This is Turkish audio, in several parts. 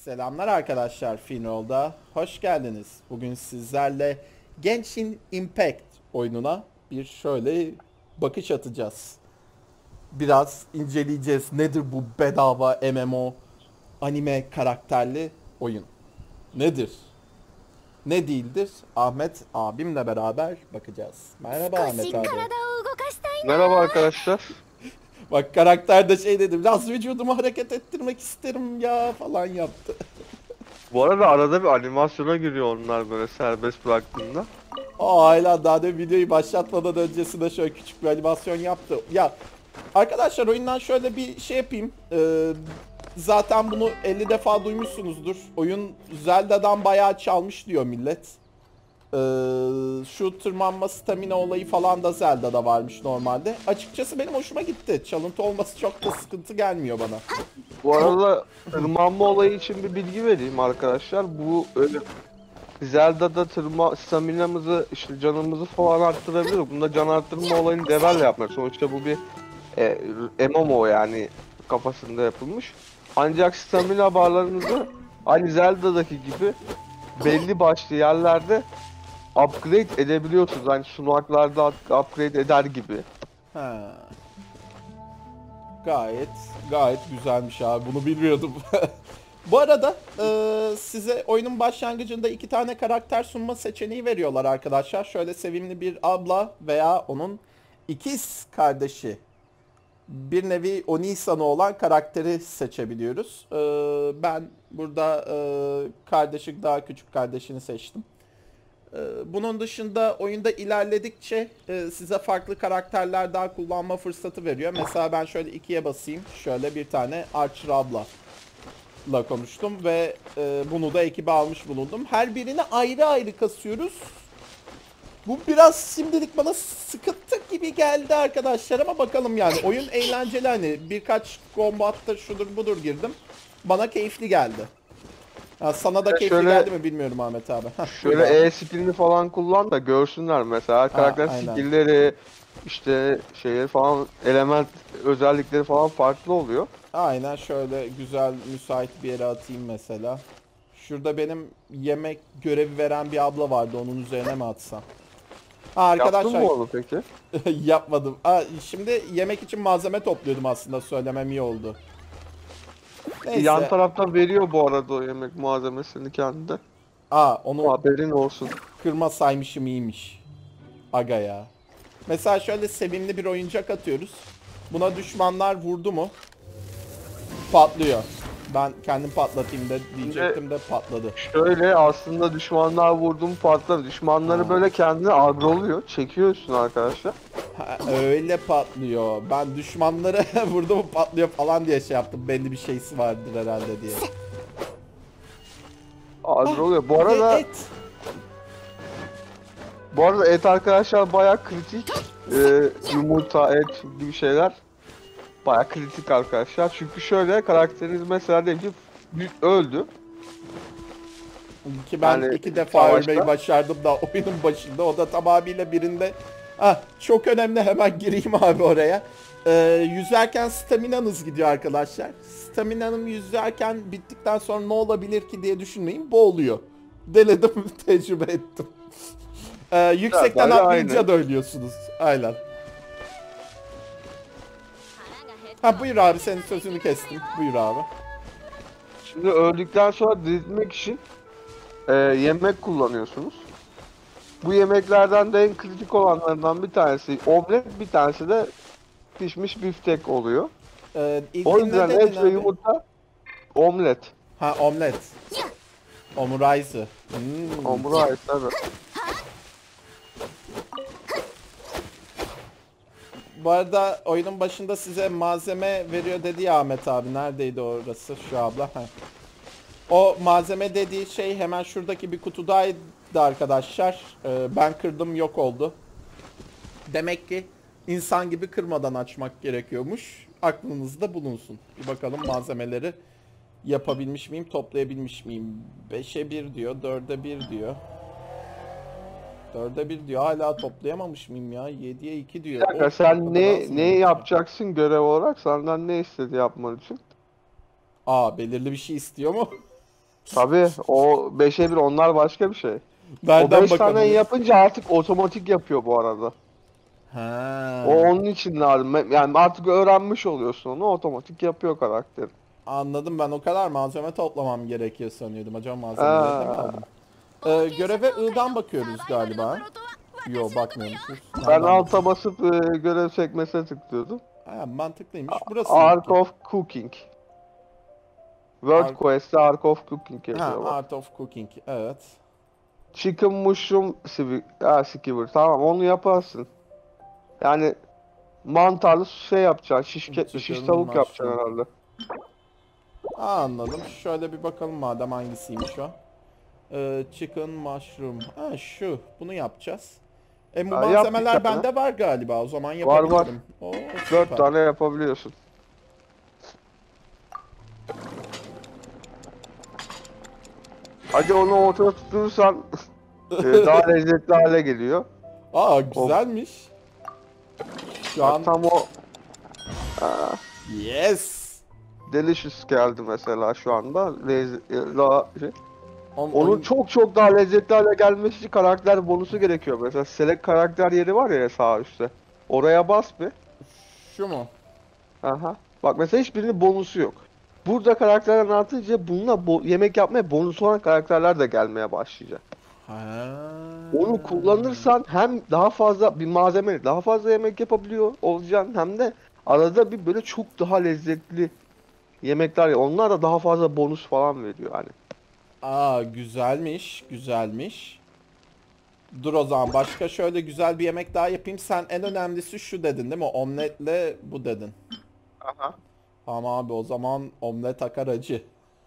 Selamlar arkadaşlar, Finroll'da hoş geldiniz. Bugün sizlerle Genshin Impact oyununa bir şöyle bakış atacağız. Biraz inceleyeceğiz. Nedir bu bedava MMO anime karakterli oyun? Nedir? Ne değildir? Ahmet abimle beraber bakacağız. Merhaba 少 Ahmet し体を abi. 動かしたいな。 Merhaba arkadaşlar. Bak karakter de şey dedi. Biraz vücudumu hareket ettirmek isterim ya falan yaptı. Bu arada arada bir animasyona giriyor onlar böyle serbest bıraktığında. Hala daha da videoyu başlatmadan öncesinde şöyle küçük bir animasyon yaptı. Ya arkadaşlar oyundan şöyle bir şey yapayım. Zaten bunu 50 defa duymuşsunuzdur. Oyun Zelda'dan bayağı çalmış diyor millet. Şu tırmanma stamina olayı falan da Zelda'da varmış normalde. Açıkçası benim hoşuma gitti. Çalıntı olması çok da sıkıntı gelmiyor bana. Bu arada tırmanma olayı için bir bilgi vereyim arkadaşlar. Bu öyle Zelda'da staminamızı işte canımızı falan arttırabilir. Bunda can arttırma olayını Devel'le yapmak. Sonuçta bu bir MMO yani kafasında yapılmış. Ancak stamina barlarınızı aynı Zelda'daki gibi belli başlı yerlerde upgrade edebiliyorsunuz. Hani sunaklarda upgrade eder gibi. Ha. Gayet güzelmiş abi. Bunu bilmiyordum. Bu arada size oyunun başlangıcında iki tane karakter sunma seçeneği veriyorlar arkadaşlar. Şöyle sevimli bir abla veya onun ikiz kardeşi. Bir nevi Onisan'ı olan karakteri seçebiliyoruz. Ben burada kardeşi daha küçük kardeşini seçtim. Bunun dışında oyunda ilerledikçe size farklı karakterler daha kullanma fırsatı veriyor. Mesela ben şöyle ikiye basayım. Şöyle bir tane Archer abla konuştum ve bunu da ekibe almış bulundum. Her birini ayrı ayrı kasıyoruz. Bu biraz şimdilik bana sıkıntı gibi geldi arkadaşlar ama bakalım yani. Oyun eğlenceli hani birkaç combat'ta şudur budur girdim. Bana keyifli geldi. Ha, sana da Ya keyifli şöyle- geldi mi bilmiyorum Ahmet abi. Heh, Şöyle buyur abi. E-skillini falan kullan da görsünler mesela. Karakter Aynen. skillleri işte şeyleri falan element özellikleri falan farklı oluyor. Aynen şöyle güzel müsait bir yere atayım mesela. Şurada benim yemek görevi veren bir abla vardı. Onun üzerine mi atsam? Ha, Yaptın arkadaşlar mı onu peki? yapmadım. Şimdi yemek için malzeme topluyordum aslında. Söylemem iyi oldu. Yan Neyse. taraftan veriyor bu arada o yemek malzemesini kendi de. Onu Haberin olsun. kırmasaymışım iyiymiş. Aga ya. Mesela şöyle sevimli bir oyuncak atıyoruz. Buna düşmanlar vurdu mu patlıyor. Ben kendim patlatayım da diyecektim de patladı. Şöyle aslında düşmanlar vurdum patlar. Düşmanları böyle kendine agroluyor. Çekiyorsun arkadaşlar. Ha, öyle patlıyor. Ben düşmanları vurdu mu patlıyor falan diye şey yaptım. Belli bir şeysi vardır herhalde diye. Agroluyor. Bu arada Et. et arkadaşlar bayağı kritik. Yumurta, et gibi şeyler bayağı kritik arkadaşlar. Çünkü şöyle karakteriniz mesela diyelim ki öldü. Ki ben Yani iki defa savaşta. ölmeyi başardım da oyunun başında. O da tamamıyla birinde. Ah, çok önemli, hemen gireyim abi oraya. Yüzerken staminanız gidiyor arkadaşlar. Staminanım yüzerken bittikten sonra ne olabilir ki diye düşünmeyin. Boğuluyor. Denedim, tecrübe ettim. Yüksekten Zaten atlayınca aynı. da ölüyorsunuz. Aynen. Ha, buyur abi, senin sözünü kestim. Buyur abi. Şimdi öldükten sonra diriltmek için yemek kullanıyorsunuz. Bu yemeklerden de en kritik olanlardan bir tanesi omlet, bir tanesi de pişmiş biftek oluyor. O İlkinde yüzden dedin et ve abi. yumurta omlet. Ha, omlet. Omuraisu. Hmm. Omura ait tabii. Bu arada oyunun başında size malzeme veriyor dedi ya Ahmet abi. Neredeydi orası, şu abla? Heh. O malzeme dediği şey hemen şuradaki bir kutudaydı arkadaşlar. Ben kırdım, yok oldu. Demek ki insan gibi kırmadan açmak gerekiyormuş. Aklınızda bulunsun. Bir bakalım malzemeleri yapabilmiş miyim, toplayabilmiş miyim? 5'e 1 diyor, 4'e 1 diyor. 4'e 1 diyor. Hala toplayamamış mıyım ya? 7'ye 2 Bir diyor. dakika O sen kadar az ne mı? yapacaksın görev olarak? Senden ne istedi yapman için? Belirli bir şey istiyor mu? Tabii o 5'e 1 onlar başka bir şey. O Nereden 5 tane bakabiliriz? yapınca artık otomatik yapıyor bu arada. O Ha, onun için lazım. Yani artık öğrenmiş oluyorsun onu, otomatik yapıyor karakter. anladım, ben o kadar malzeme toplamam gerekiyor sanıyordum. Acaba malzemeleri de mi Aa, aldım? Göreve I'dan bakıyoruz galiba. Yo, bakmıyormuşuz. ben Nereden alta bakıyoruz? basıp görev sekmesine tıklıyordum. Ha, mantıklıymış. Burası mı Art ki? of Cooking. World Ar- Quest'te Art of Cooking ha, yazıyor bak. Art of Cooking. Evet. Chicken Mushroom Skewer. Tamam, onu yaparsın. Yani mantarlı şey yapacaksın. Şiş Chicken tavuk yapacaksın mushroom. herhalde. Anladım. Şöyle bir bakalım madem hangisiymiş o. Chicken mushroom. Ha, şu. Bunu yapacağız. Bu Yap bir malzemeler tane. bende var galiba. O zaman Var. yapabilirim. Oo, 4 süper. tane yapabiliyorsun. Hadi onu ortada tutursan daha lezzetli hale geliyor. Aa, O, güzelmiş. Şu an tam o yes. delicious geldi mesela şu anda. Daha şey. Onun Oyun- çok çok daha lezzetli hale gelmesi için karakter bonusu gerekiyor. Mesela select karakter yeri var ya sağ üstte. Oraya bas bir. Şu mu? Aha. Bak mesela hiçbirinin bonusu yok. Burada karakterler artınca bununla yemek yapmaya bonusu olan karakterler de gelmeye başlayacak. Ha. Onu kullanırsan hem daha fazla bir malzeme, daha fazla yemek yapabiliyor olacaksın, hem de arada bir böyle çok daha lezzetli yemekler ya. Onlar da daha fazla bonus falan veriyor hani. Aa, güzelmiş, güzelmiş. Dur o zaman başka şöyle güzel bir yemek daha yapayım. Sen en önemlisi şu dedin değil mi? Omletle bu dedin. Aha. Tamam abi, o zaman omlet akar acı.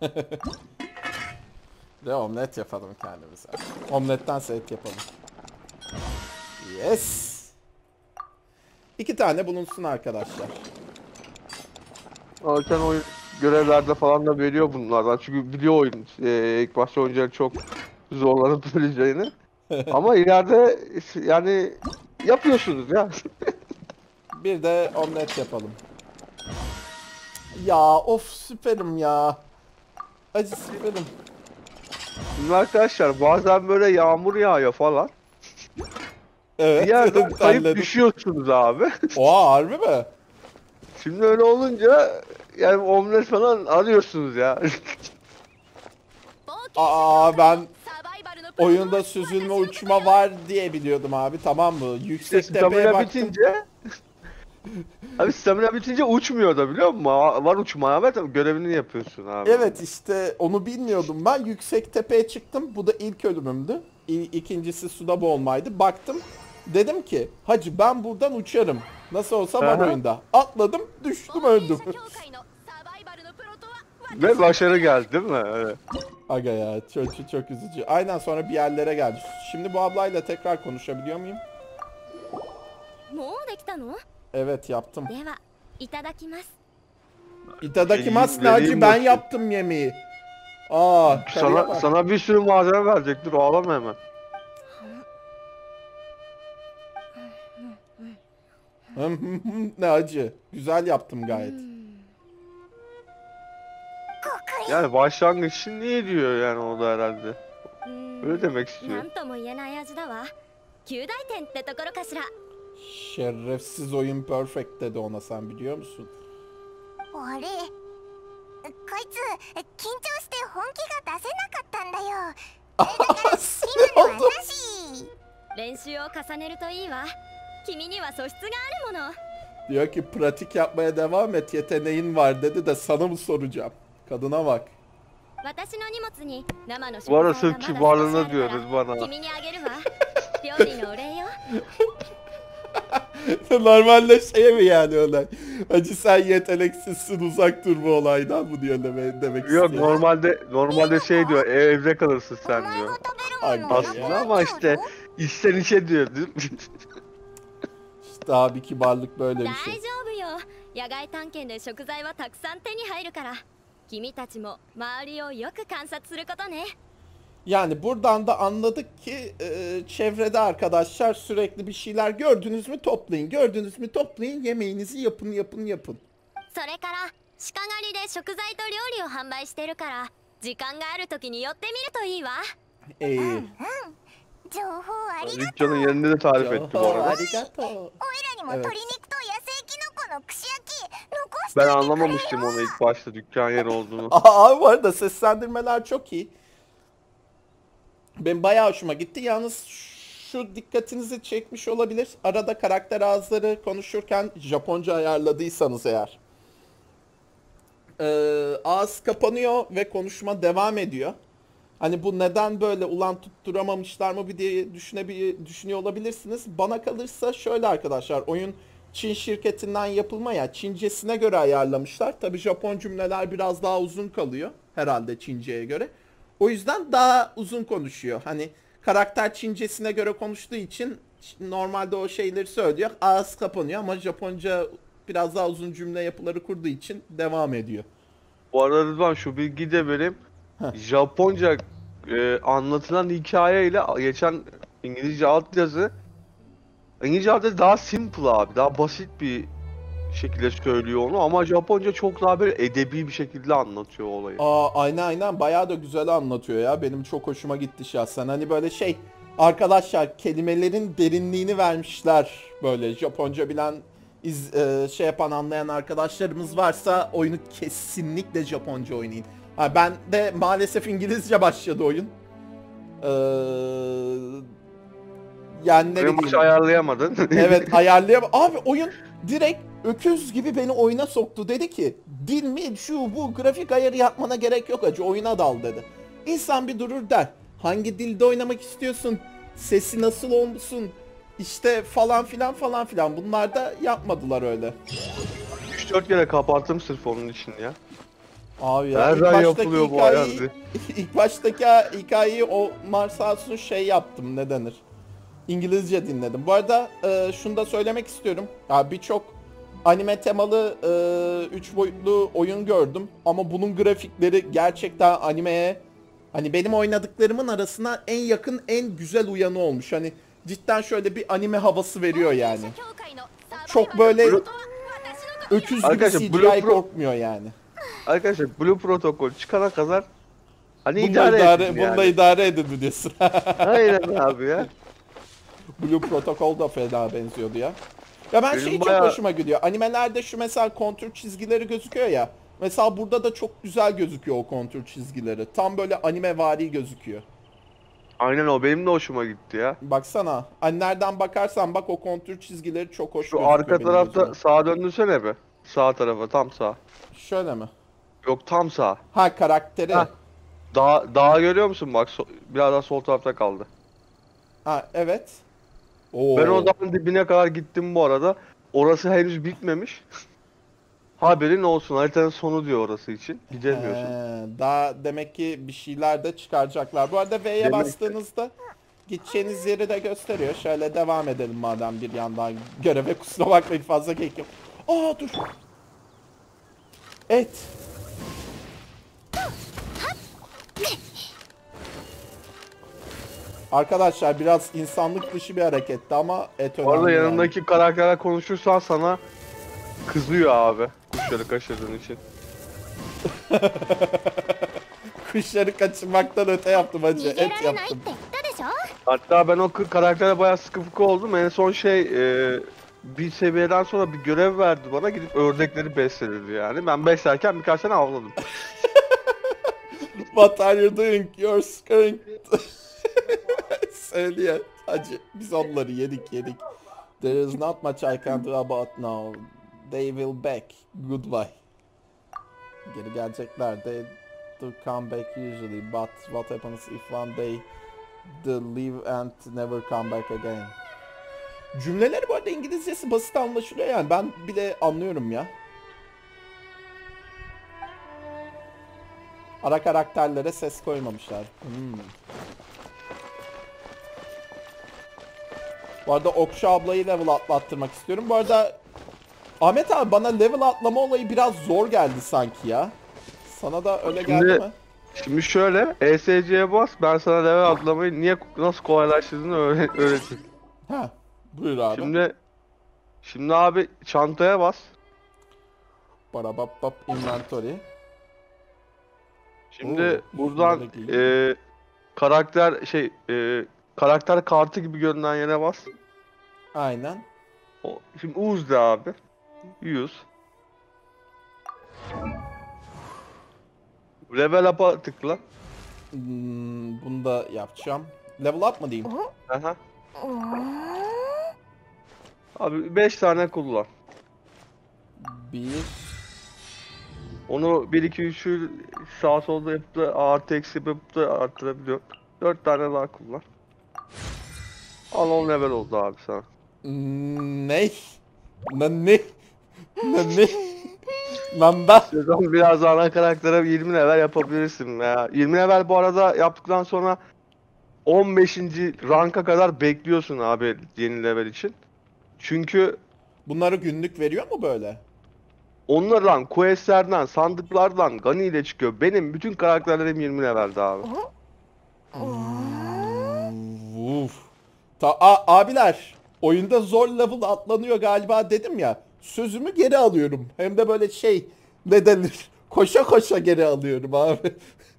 De omlet yapalım kendimize. Omletten et yapalım. Yes. 2 tane bulunsun arkadaşlar. Zaten oyun görevlerde falan da veriyor bunlardan. Çünkü biliyor oyun ilk başta oyuncuların çok zorlanıp öleceğini. Ama ileride yani yapıyorsunuz ya. Bir de omlet yapalım. Ya of, süperim ya. Acı süperim. Şimdi arkadaşlar bazen böyle yağmur yağıyor falan. Evet. Bir yerden kayıp terledim. düşüyorsunuz abi. Oha, harbi mi? Şimdi öyle olunca yani omlet falan arıyorsunuz ya. Aa, ben oyunda süzülme uçma var diye biliyordum abi, tamam mı? Yüksek tepeye Stamina baktım. bitince abi stamina bitince uçmuyor da biliyor musun? Var uçma Ahmet ama görevini yapıyorsun abi. Evet, işte onu bilmiyordum ben. Yüksek tepeye çıktım. Bu da ilk ölümümdü. İkincisi suda boğulmaydı. Baktım. Dedim ki hacı, ben buradan uçarım. Nasıl olsa var Aha. oyunda. Atladım, düştüm, öldüm. Ve başarı geldi değil mi? Evet. Aga ya, çok üzücü. Aynen, sonra bir yerlere geldi. Şimdi bu ablayla tekrar konuşabiliyor muyum? もうできたの？ Evet, yaptım. では、いただきます。 İtadakimasu Vereyim Naci, ben bakayım. yaptım yemeği. Aa, karıya Sana, bak. sana bir sürü malzeme verecek. Dur ağlama hemen. Ne acı. Güzel yaptım gayet. Yani başlangıç için niye diyor yani o da herhalde. うーん Öyle demek istiyor. なんとも言えない味だわ。9大点ってところかしら。 Şerefsiz oyun perfect dedi ona, sen biliyor musun? あれこいつ緊張して本気が出せなかったんだよ。 Sinir 今のは oldum. なし。 練習を重ねるといいわ。君には素質があるもの。 Diyor ki pratik yapmaya devam et, yeteneğin var dedi de sana mı soracağım? Kadına bak. 私の荷物に生の食 Bu arada 材 sırf がまだ少しあ kibarlığına るか diyoruz ら bana. 君にあげるわ。料理のお礼よ。 Normalde şey mi yani olay? Hacı, sen yeteneksizsin, uzak dur bu olaydan mı diyor, demek Yok istiyor. normalde şey diyor evde kalırsın お sen 前 diyor. が食べるもの Ay, なく Aslında なっ ama ちゃう işte ぞ。 içten içe diyor. İşte abi, kibarlık böyle bir 大 şey. 丈夫よ。野外探検で食材はたくさん手に入るから。君たちも周りをよく観察することね。 Yani buradan da anladık ki çevrede arkadaşlar sürekli bir şeyler gördünüz mü toplayın, gördünüz mü toplayın, yemeğinizi yapın. それから鹿狩りで食材と料理を販売してるから時間がある時に寄ってみるといいわ。 İyi. 情報ありがとう。 Rikcan'ın yerini de tarif etti bu Oho, arada. arigato. おいらにも Evet. 鶏肉と野生キノコの串焼き残して Ben おいてくれよ。 anlamamıştım onu ilk başta dükkan yeri olduğunu. Abi bu arada seslendirmeler çok iyi. Benim bayağı hoşuma gitti. Yalnız şu dikkatinizi çekmiş olabilir. Arada karakter ağızları konuşurken Japonca ayarladıysanız eğer. Ağız kapanıyor ve konuşma devam ediyor. Hani bu neden böyle ulan tutturamamışlar mı bir diye düşünüyor olabilirsiniz. Bana kalırsa şöyle arkadaşlar, oyun Çin şirketinden yapılma ya, Çincesine göre ayarlamışlar. Tabi Japon cümleler biraz daha uzun kalıyor herhalde Çince'ye göre. O yüzden daha uzun konuşuyor. Hani karakter Çincesine göre konuştuğu için normalde o şeyleri söylüyor. Ağız kapanıyor ama Japonca biraz daha uzun cümle yapıları kurduğu için devam ediyor. Bu arada Rıdvan şu bilgiyi de vereyim. Japonca anlatılan hikayeyle geçen İngilizce altyazı daha simple abi. Daha basit bir şekilde söylüyor onu ama Japonca çok daha böyle edebi bir şekilde anlatıyor olayı. Aynen bayağı da güzel anlatıyor ya. Benim çok hoşuma gitti şahsen. Hani böyle arkadaşlar kelimelerin derinliğini vermişler. Böyle Japonca bilen anlayan arkadaşlarımız varsa oyunu kesinlikle Japonca oynayın. Ben de maalesef İngilizce başladı oyun. Yani ne bileyim. Maçı ayarlayamadın. Evet, ayarlayamam. Abi oyun direkt öküz gibi beni oyuna soktu. Dedi ki dil mi şu bu grafik ayarı yapmana gerek yok acı, oyuna dal dedi. İnsan bir durur der. Hangi dilde oynamak istiyorsun? Sesi nasıl olsun? İşte falan filan. Bunlar da yapmadılar öyle. 3-4 kere kapattım sırf onun için ya. Abi ya Nereden yapılıyor bu ayar? ilk baştaki hikayeyi Omar sağ olsun yaptım, ne denir? İngilizce dinledim. Bu arada şunu da söylemek istiyorum. Ya birçok anime temalı 3 boyutlu oyun gördüm ama bunun grafikleri gerçekten animeye, hani benim oynadıklarımın arasına en yakın, en güzel uyanı olmuş. Hani cidden şöyle bir anime havası veriyor yani. Çok böyle öküz gibi Arkadaşlar, CGI korkmuyor yani. Arkadaşlar Blue Protocol çıkana kadar hani Bununla idare idare edin mi diyorsun? Aynen abi ya. Blue Protocol da fena benziyordu ya. Ya ben Benim çok hoşuma gidiyor. Animelerde şu mesela kontür çizgileri gözüküyor ya. Mesela burada da çok güzel gözüküyor o kontür çizgileri. Tam böyle animevari gözüküyor. Aynen o benim de hoşuma gitti ya. Baksana. Hani nereden bakarsan bak, o kontür çizgileri çok hoş Şu gözüküyor arka benim tarafta gözüme. sağa döndürsene be. Sağ tarafa, tam sağ. Şöyle mi? Yok, tam sağ. Ha, karakteri. Ha. Dağ görüyor musun bak, biraz daha sol tarafta kaldı. Ha, evet. Oo. Ben o dağın dibine kadar gittim bu arada. Orası henüz bitmemiş. Haberin olsun, haritanın sonu diyor orası için. Gidemiyorsun. Daha demek ki bir şeyler de çıkaracaklar. Bu arada V'ye Demek ki. bastığınızda gideceğiniz yeri de gösteriyor. Şöyle devam edelim madem bir yandan göreve. Kusura bakmayın, fazla keyif yok. Aa dur. Et. Arkadaşlar biraz insanlık dışı bir hareketti ama et önemli. Bu arada yani. yanındaki karakterle konuşursan sana kızıyor abi. Kuşları kaçırdığın için. Kuşları kaçırmaktan öte yaptım hacı. 逃げ Et られないって yaptım. 言ったでしょ。 Hatta ben o karaktere bayağı sıkı fıkı oldum. En son bir seviyeden sonra bir görev verdi bana, gidip ördekleri beslenirdi yani. Ben beslerken birkaç tane avladım. What are you doing? You're scaring. Söylüyor. Hacı biz onları yedik. There is not much I can do about now. They will back. Goodbye. Geri gelecekler. They do come back usually. But what happens if one day they leave and never come back again? Cümleleri bu arada İngilizcesi basit anlaşılıyor yani. Ben bile anlıyorum ya. Ara karakterlere ses koymamışlar. Bu arada Okşa ablayı level atlattırmak istiyorum. Bu arada Ahmet abi, bana level atlama olayı biraz zor geldi sanki ya. Sana da öyle geldi mi? Şimdi şöyle, ESC'ye bas, ben sana level atlamayı nasıl kolaylaştırdığını öğreteyim. Ha, buyur abi. Şimdi abi çantaya bas. Barabap inventory. Şimdi Oo, buradan şunları da karakter kartı gibi görünen yere bas. Aynen. Şimdi use de abi. Use. Level up'a tıkla. Bunu da yapacağım. Level up mı diyeyim? Aha. うーん Abi 5 tane kullan. 1. Onu 1 2 3'ü sağ solda yapıp da artı eksi yapıp da arttırabiliyor. 4 tane daha kullan. Al 10 level oldu abi sana. Ne? Ne? Ne? Lan da. Sezon biraz ana karaktere 20 level yapabilirsin ya. 20 level bu arada yaptıktan sonra 15. ranka kadar bekliyorsun abi yeni level için. Çünkü Bunları günlük veriyor mu böyle? onlardan, questlerden, sandıklardan Gani ile çıkıyor. Benim bütün karakterlerim 20 levelde abi. Uf. Abiler, oyunda zor level atlanıyor galiba dedim ya. Sözümü geri alıyorum. Hem de böyle ne denir? Koşa koşa geri alıyorum abi.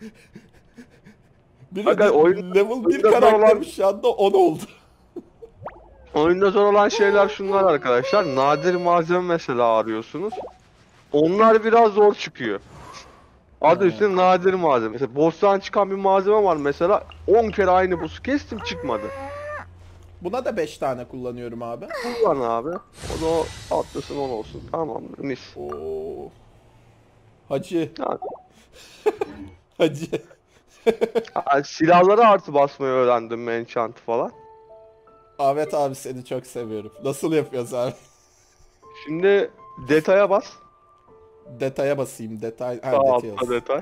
Bir Aga, de oyun- level 1 oyunda karakterim olan- şu anda 10 oldu. Oyunda zor olan şeyler şunlar arkadaşlar. Nadir malzeme mesela arıyorsunuz. Onlar biraz zor çıkıyor. Adı üstünde nadir malzeme. Mesela boss'tan çıkan bir malzeme var mesela. 10 kere aynı boss'u kestim çıkmadı. Buna da 5 tane kullanıyorum abi. Kullan abi. O da atlasın 10 olsun. Tamamdır mis. Oo. Hacı. Yani, Hacı. silahlara artı basmayı öğrendim enchant falan. Ahmet abi seni çok seviyorum. Nasıl yapıyoruz abi? Şimdi detaya bas. Detaya basayım. Detay. Ha, Sağ detay altta olsun. detay.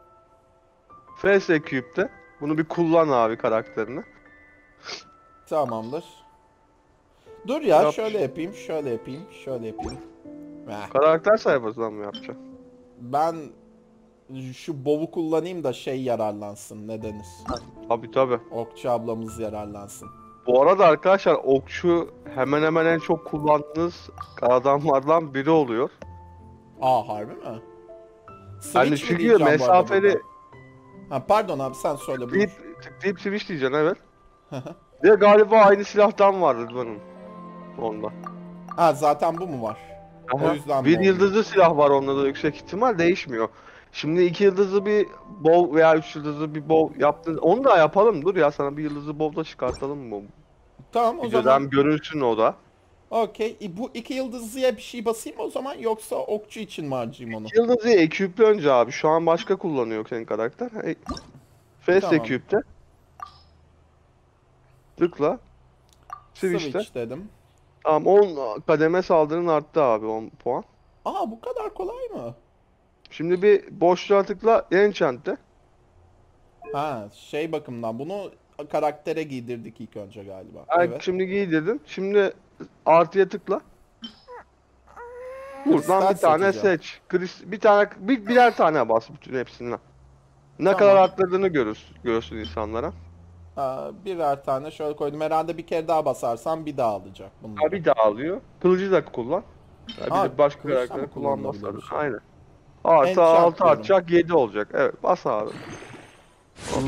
Face Cube'de. Bunu bir kullan abi karakterini. Tamamdır. Dur ya Yap. şöyle yapayım, şöyle yapayım, şöyle yapayım. Heh, Karakter sayfasından mı yapacaksın? ben şu bovu kullanayım da yararlansın. Ne denir? Tabii tabii. Okçu ablamız yararlansın. Bu arada arkadaşlar okçu hemen hemen en çok kullandığınız adamlardan biri oluyor. Aa harbi mi? Yani Switch mi çünkü diyeceğim bu arada mesafeli burada? Ha pardon abi sen söyle buyur. tıklayıp switch diyeceksin evet. Ve galiba aynı silahtan var Rıdvan'ın onda. Ha zaten bu mu var? Aha. O yüzden Bir bu yıldızlı silah var onda da yüksek ihtimal değişmiyor. Şimdi 2 yıldızlı bir bow veya 3 yıldızlı bir bow yaptın. Onu da yapalım dur ya sana bir yıldızlı bow da çıkartalım mı? Tamam o Videodan zaman görünsün o da. okey. Bu 2 yıldızlıya bir şey basayım o zaman yoksa okçu için mi harcayayım onu? Yıldızı eküple önce abi. Şu an başka kullanıyor senin karakter. Face Tamam. eküpte. Tıkla. Switch'te. Switch dedim. Tamam 10 kademe saldırın arttı abi 10 puan. Aa bu kadar kolay mı? Şimdi bir boşluğa tıkla enchant'te. Ha bakımdan bunu karaktere giydirdik ilk önce galiba. Evet. Evet. Şimdi giydirdin. Şimdi artıya tıkla. Buradan Kristal bir tane seçeceğim. seç. Birer tane bas bütün hepsinden. Ne Tamam. kadar arttırdığını görürsün insanlara. Birer tane şöyle koydum. Herhalde bir kere daha basarsam bir daha alacak bunları. Ha bir daha alıyor. Kılıcı da kullan. Bir Ha, de başka kılıçla karakteri mı kullanmazlar. kullanılabiliyormuş? Aynen. Artı Enchant 6 diyorum. artacak 7 olacak. Evet bas abi. Oo.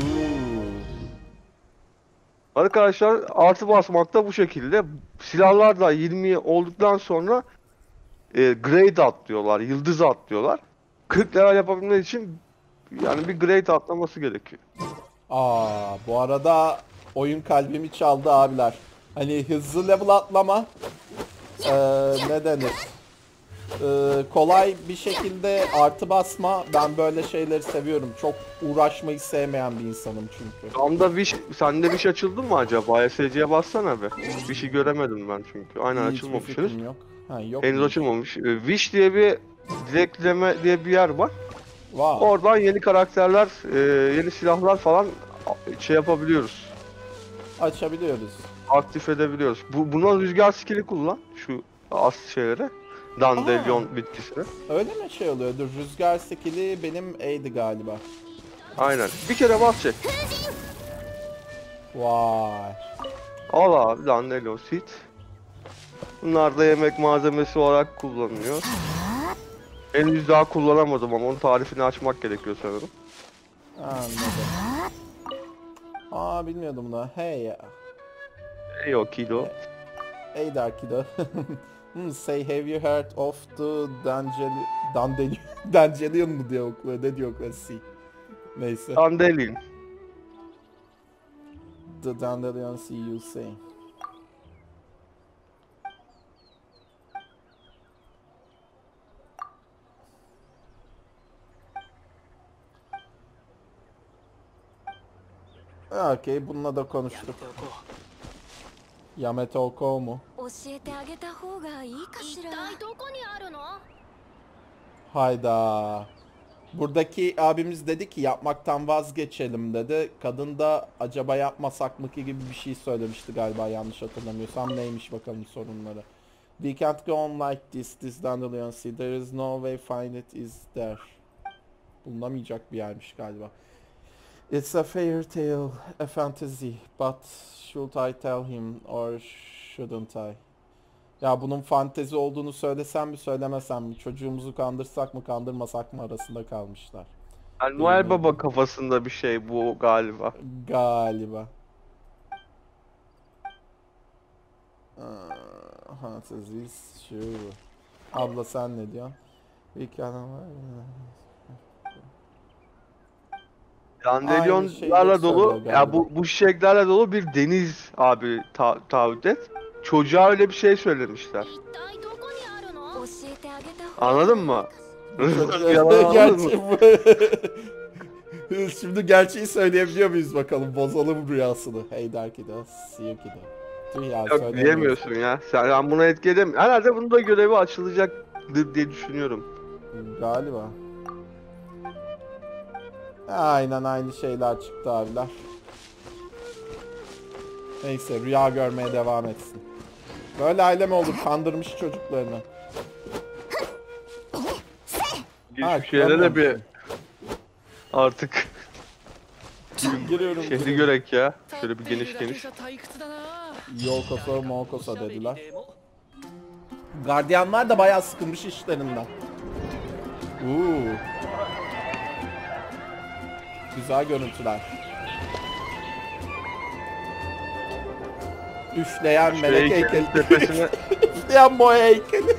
Arkadaşlar artı basmakta bu şekilde. Silahlar da 20 olduktan sonra grade atlıyorlar, yıldız atlıyorlar. 40 level yapabilmek için yani bir grade atlaması gerekiyor. Bu arada oyun kalbimi çaldı abiler. Hani hızlı level atlama ne denir? Kolay bir şekilde artı basma. Ben böyle şeyleri seviyorum. Çok uğraşmayı sevmeyen bir insanım çünkü. Sende wish açıldı mı acaba? SC'ye bassana be. Wish'i göremedim ben çünkü. Aynen Hiçbir açılmamış fikrim henüz. yok. Ha, yok Henüz mu? açılmamış. Wish diye bir dilekleme diye bir yer var. Wow. Oradan yeni karakterler, yeni silahlar falan yapabiliyoruz. Açabiliyoruz. Aktif edebiliyoruz. Buna rüzgar skill'i kullan. Şu as şeylere. Dandelion bitkisine. Öyle mi oluyor? Dur rüzgar skill'i benim A'di galiba. Aynen. Bir kere bas çek. Vay. Al abi Dandelion seed. Bunlar da yemek malzemesi olarak kullanılıyor. Henüz daha kullanamadım ama onun tarifini açmak gerekiyor sanırım. Anladım. Aa bilmiyordum bunu. Hey ya. Ey o kilo. Hey Darkido. Say have you heard of the Dandelion mu diye okuyor. Ne diyor okuyor? See. Neyse. Dandelion. The Dandelion see you say. Okey, bununla da konuştuk. Yamete Oko mu? 教えてあげた方がいいかしら。一体どこにあるの？ Hayda. Buradaki abimiz dedi ki yapmaktan vazgeçelim dedi. Kadın da acaba yapmasak mı ki gibi bir şey söylemişti galiba, yanlış hatırlamıyorsam. Neymiş bakalım sorunları. We can't go on like this Dandelion Sea. There is no way find it is there. Bulunamayacak bir yermiş galiba. It's a fairy tale, a fantasy. But should I tell him or shouldn't I? Ya bunun fantezi olduğunu söylesem mi söylemesem mi? Çocuğumuzu kandırsak mı kandırmasak mı arasında kalmışlar. Yani Noel Baba kafasında bir şey bu galiba. Galiba. Fantasies şu. Abla sen ne diyorsun? Dandelyonlarla dolu, ya bu çiçeklerle dolu bir deniz abi taahhüt et. Çocuğa öyle bir şey söylemişler. 一体どこにあるの？教えてあげた方が。 Anladın mı? Yalan anladın mı? Şimdi gerçeği söyleyebiliyor muyuz bakalım? Bozalım rüyasını. Hey Darkido, see you kiddo. Tüh ya, Yok diyemiyorsun ya. Sen buna etki edemiyorsun. Herhalde bunun da görevi açılacaktır diye düşünüyorum. Galiba. Aynen aynı şeyler çıktı abiler. Neyse, rüya görmeye devam etsin. Böyle aile mi olur? Kandırmış çocuklarını. Hiçbir şeyde de bir artık Giriyorum. şehri görek ya. Şöyle bir geniş geniş. Yokoso Mokoso dediler. Gardiyanlar da bayağı sıkılmış işlerinden. Güzel görüntüler. Üfleyen melek heykeli. Tepesine, Üfleyen boya heykeli.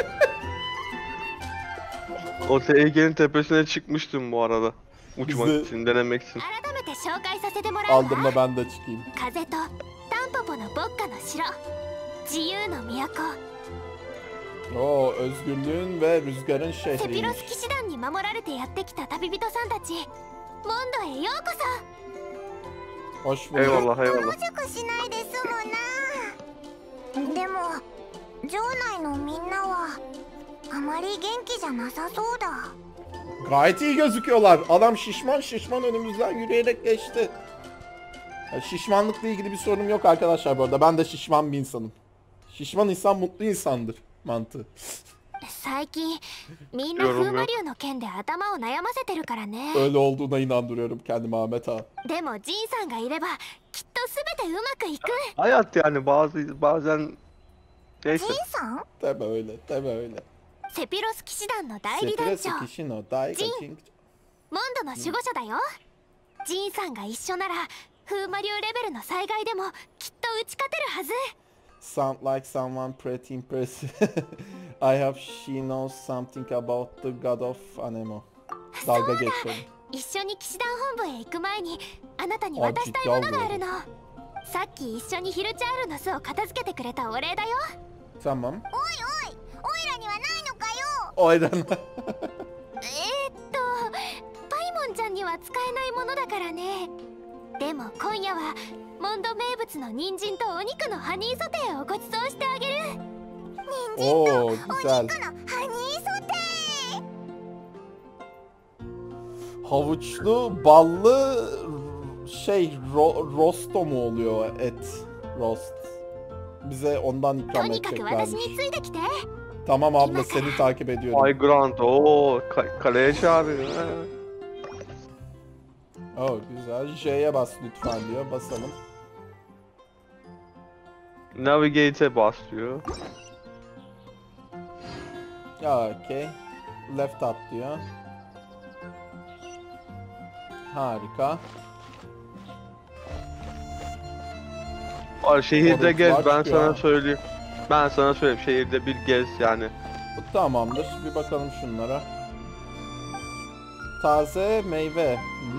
o heykelin tepesine çıkmıştım bu arada. Uçmak Bizi- için, denemek için. 改めて紹介させてもらうわ。 Aldım da ben de çıkayım. 風とタンポポの牧歌の城、自由の都、 Oo, özgürlüğün ve rüzgarın セピロ şehriymiş. ス騎士団に守られてやってきた旅人さんたち、モンドへようこそ。 Hoş bulduk. Eyvallah eyvallah. 熟しないで済むな。でも城内のみんなはあまり元気じゃなさそうだ。 Gayet iyi gözüküyorlar. Adam şişman önümüzden yürüyerek geçti. Ya, şişmanlıkla ilgili bir sorunum yok arkadaşlar bu arada. Ben de şişman bir insanım. Şişman insan mutlu insandır mantığı. 最近みんな風魔流の件で頭を悩ませてるからね。 Öyle olduğuna inandırıyorum kendimi Ahmet ağa. でもジンさんがいればきっと全てうまくいく。 Hayat yani bazen ジ neyse. ンさん？ Deme öyle. セピロス騎士団の代理団 Sepiresi 長、 kişi no daiga jing. モンドの守護者だよ。ジンさんが一緒なら風魔流レベルの災害でもきっと打ち勝てるはず。 Sound like someone pretty impressive. I hope she knows something about the god of Anemo. Dalga geçiyorum. 一緒に騎士団本部へ行く前にあなたに渡したいものがあるの。さっき一緒にヒルチャールの巣を片付けてくれたお礼だよ。 Tamam. おいおいらにはないのかよ。 Oydan. パイモンちゃんには使えないものだからね。でも今夜はモンド名物の人参とお肉のハニーソテーをご馳走してあげる。人参 Oo お güzel. 肉のハニーソテ Havuçlu, ballı rosto mu oluyor et? Roast. Bize ondan ー。と ikram にかく私 edeceklermiş. についてきて。 Tamam abla, seni takip ediyorum. Ay Grant kaleye çağırıyor. Oh güzel. J'ye bas lütfen diyor. Basalım. Navigate'e bas diyor. Okay. Left up diyor. Harika. Şehirde gez, Orası var ben çıkıyor sana ha. söyleyeyim. Ben sana söyleyeyim, şehirde bir gez yani. Tamamdır. Bir bakalım şunlara. Taze meyve.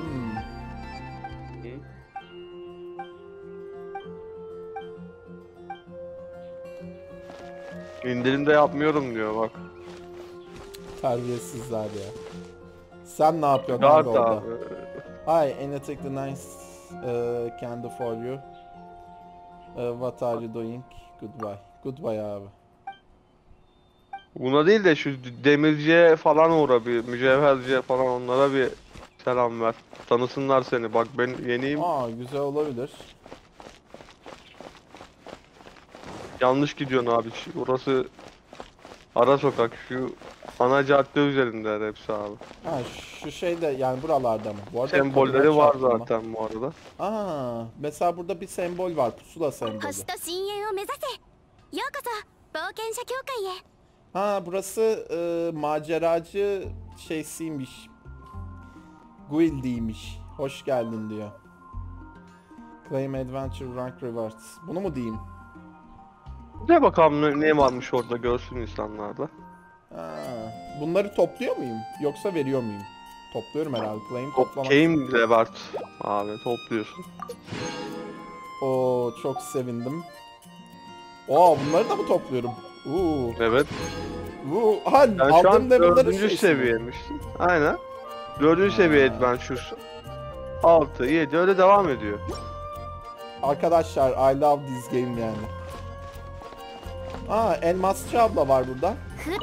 İndirimde yapmıyorum diyor bak. Terbiyesizler ya. Sen ne yapıyorsun Rahat abi orada? abi. Hi, anything the nice candy for you. What are you doing? Goodbye. Goodbye abi. Buna değil de şu demirciye falan uğra, bir mücevherciye falan, onlara bir selam ver. Tanısınlar seni. Bak ben yeniyim. Aa, güzel olabilir. Yanlış gidiyorsun abi. Orası ara sokak. Şu ana cadde üzerinde hepsi abi. Ha, şu şey de yani buralarda mı? Bu arada Sembolleri kapıdan var çarptım zaten bu arada. Aa, mesela burada bir sembol var. Pusula sembolü. 星と深淵を目指せようこそ冒険者協会へ Ha, burası maceracı şeysiymiş. Guild'iymiş. Hoş geldin diyor. Claim Adventure Rank Rewards. Bunu mu diyeyim? Ne bakalım ne varmış orada, görsün insanlar da. Ha, bunları topluyor muyum? Yoksa veriyor muyum? Topluyorum herhalde. Claim toplamak. Game Reward abi, topluyorsun. Oo, çok sevindim. Oo, bunları da mı topluyorum? Evet. Ha, Ben şu an aldığım level'ların 4. şeysi mi? seviyeymişsin. Aynen. 4. seviye Adventure. 6, 7 öyle devam ediyor. Arkadaşlar, I love this game yani. Aa, elmasçı abla var burada.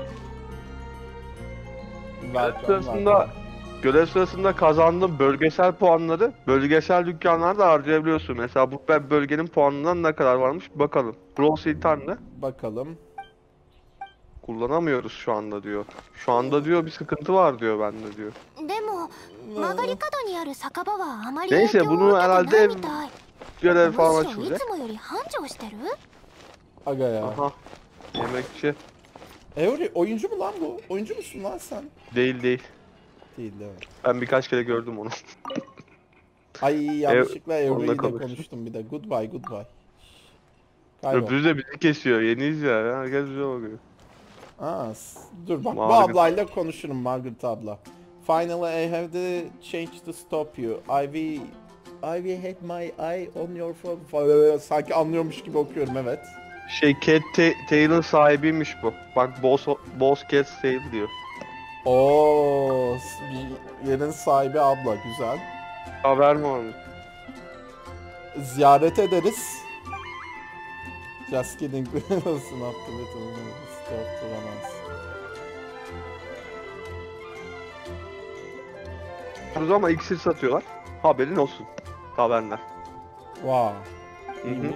Görev sırasında kazandığın bölgesel puanları bölgesel dükkanlarda harcayabiliyorsun. Mesela bu bölgenin puanından ne kadar varmış bakalım. Bronze Hitan'da Bakalım. kullanamıyoruz şu anda diyor. Şu anda diyor bir sıkıntı var diyor bende diyor. でも曲がり角にある酒場はあまり Neyse, 影響を bunu 受けて herhalde ない ev みたい görev む falan しろい açılacak. つもより繁盛してる Aga ya. Aha. Yemekçi. Eori oyuncu mu lan bu? Oyuncu musun lan sen? Değil. Değil değil. Ben birkaç kere gördüm onu. Ay, yanlışlıkla Eori onunla ile konuştum. konuştum bir de. Goodbye. Kaybol. Öbürü de bizi kesiyor. Yeniyiz ya. Herkes bize bakıyor. Aa, dur bak, bu Margaret. ablayla konuşurum, Margaret abla. Finally I have the change to stop you. I will have my eye on your phone. Sanki anlıyormuş gibi okuyorum, evet. Cat Tail'ın sahibiymiş bu. Bak Boss Cat Tail diyor. Oo, bir yerin sahibi abla, güzel. Haber mi olmuş? Ziyaret ederiz. Just kidding. Nasıl yaptı Ama iksir satıyorlar. Haberin olsun. Haberler. Wow. Hı hı. İyiymiş.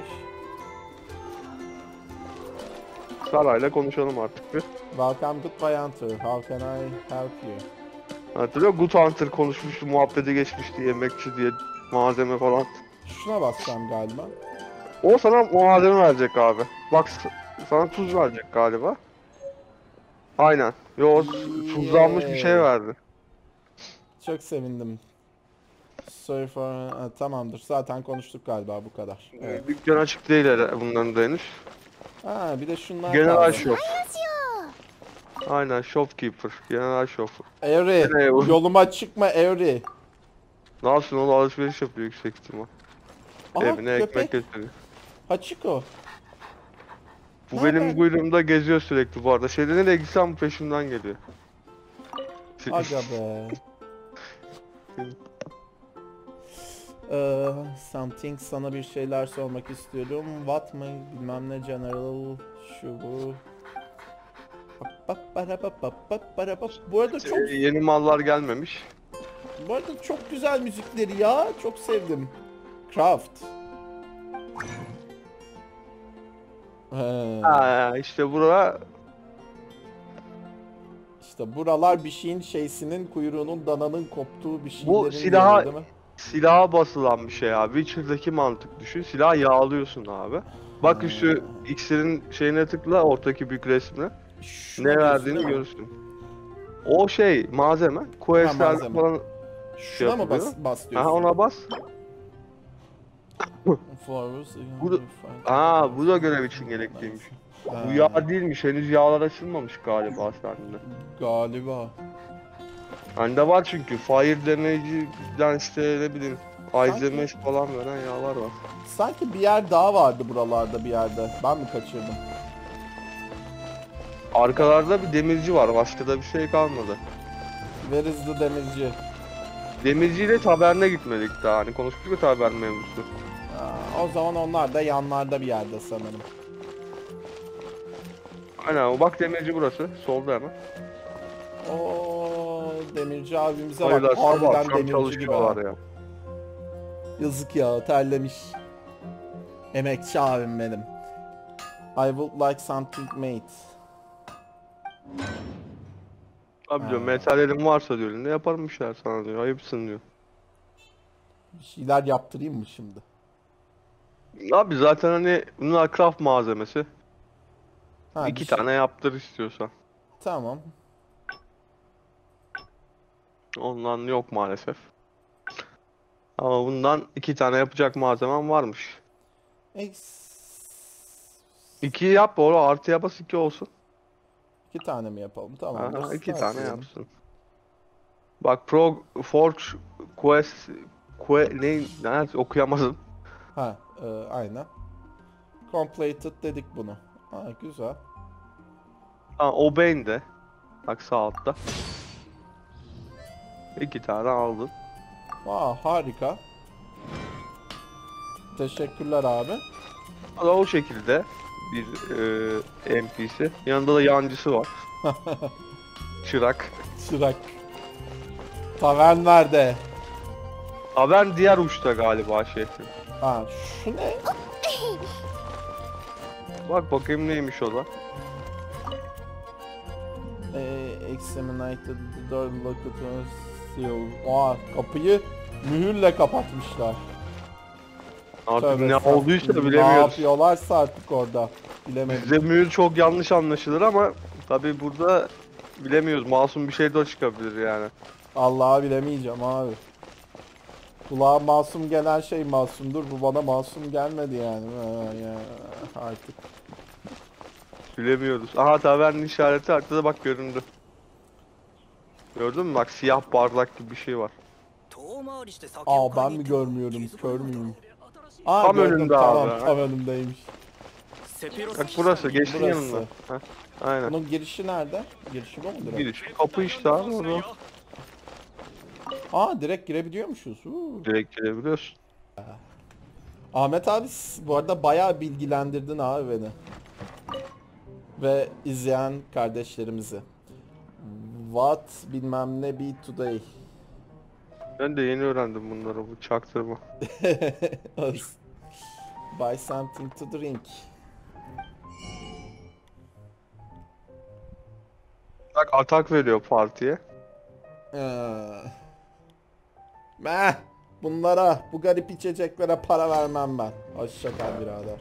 Sarayla konuşalım artık bir. Welcome Goodbye Hunter. How can I help you? Hatırlıyor musun? Good Hunter konuşmuştu, muhabbete geçmişti, yemekçi diye, malzeme falan. Şuna basacağım galiba. O sana malzeme verecek abi. Bak sana tuz verecek galiba. Aynen. Yo, tuzlanmış bir şey verdi. Çok sevindim. Sorry for... Ha, tamamdır. Zaten konuştuk galiba, bu kadar. Evet. Dükkan açık değil bunların da henüz. Ha, bir de şunlar General kaldı. Shop. Aynen, Shopkeeper. General Shop. Evri, Ne bu? yoluma çıkma Evri. Ne yapsın, onu alışveriş yapıyor yüksek ihtimal. Aha, Evine ekmek köpek. getiriyor. Hachiko. Bu Nereden? benim kuyruğumda geziyor sürekli bu arada. Şeyde nereye gitsem peşimden geliyor. Aga be. Something, sana bir şeyler sormak istiyorum. What mı bilmem ne general şu bu. Bu arada çok Yeni mallar gelmemiş. çok güzel müzikleri ya. Çok sevdim. Craft. Ha, işte burada İşte buralar bir şeyin şeysinin, kuyruğunun, dananın koptuğu bir şeylerin Bu yeri, silaha- değil mi? silaha basılan bir şey abi. Witcher'daki mantık düşün. Silahı yağlıyorsun abi. Bak şu iksirin şeyine tıkla, ortadaki büyük resmine. Şunu Ne diyorsun, verdiğini değil mi? görürsün. O şey malzeme. Quest'lerde malzeme. falan Şuna mı bas Aha, diyorsun? ona bas. Bu da görev için gerekliymiş. Bu yağ değilmiş. Henüz yağlar açılmamış galiba sende. Galiba. Bende var çünkü. Fire damage'den işte ne bileyim. Ice damage falan veren yağlar var. Sanki bir yer daha vardı buralarda bir yerde. Ben mi kaçırdım? Arkalarda bir demirci var. Başka da bir şey kalmadı. Where is the demirci? Demirciyle taverne gitmedik daha. Hani konuştuk ya tavern mevzusu. O zaman onlar da yanlarda bir yerde sanırım. Aynen, bak demirci burası. Solda hemen. O demirci abimize Hayırlı bak. sabah Harbiden akşam demirci gibi çalışıyorlar ha. ya. Yazık ya, terlemiş. Emekçi abim benim. I would like something made. Abi diyor, metallerin varsa diyor, ne yaparım bir şeyler sana diyor. Ayıpsın diyor. Bir şeyler yaptırayım mı şimdi? Abi zaten hani bunlar craft malzemesi. Ha, İki bir şey- tane yaptır istiyorsan. Tamam. Ondan yok maalesef. Ama bundan 2 tane yapacak malzemem varmış. İki yap, o artıya bas 2 olsun. 2 tane mi yapalım? Tamam. Aha, 2 tane yapsın. Bak Forge Quest nerede okuyamadım. Ha, aynen. Completed dedik bunu. Ha, güzel. Ha, Obey'n de. Bak sağ altta. 2 tane aldın. Harika. Teşekkürler abi. O da o şekilde bir NPC. Yanında da yancısı var. Çırak. Çırak. Tavern nerede? Haber diğer uçta galiba şehrin. Ha, şu ne? Bak bakayım neymiş o da. Examinate the door locked seal. Kapıyı mühürle kapatmışlar. Artık Tövbe ne estağfurullah. olduysa Ne bilemiyoruz. yapıyorlarsa artık orada. Bilemedim. Bizde mühür çok yanlış anlaşılır ama tabi burada bilemiyoruz. Masum bir şey de çıkabilir yani. Allah'ı bilemeyeceğim abi. Kulağa masum gelen şey masumdur. Bu bana masum gelmedi yani. Ya, artık. Bilemiyoruz. Aha, tavernin işareti haritada bak göründü. Gördün mü? Bak siyah bardak gibi bir şey var. Ben mi görmüyorum? Kör müyüm? Tam gördüm, önünde tamam, abi. tam önümdeymiş. Bak burası, geçtin Burası. yanında. Heh, aynen. Bunun girişi nerede? Girişi bu mu direkt? Giriş kapı işte abi orada. Direkt girebiliyormuşuz. Direkt girebiliyorsun. Ahmet abi bu arada bayağı bilgilendirdin abi beni. Ve izleyen kardeşlerimizi. What bilmem ne be today. Ben de yeni öğrendim bunları, bu çaktırma. Buy something to drink. Bak atak veriyor partiye. Bunlara, bu garip içeceklere para vermem ben. Hoşça kal birader.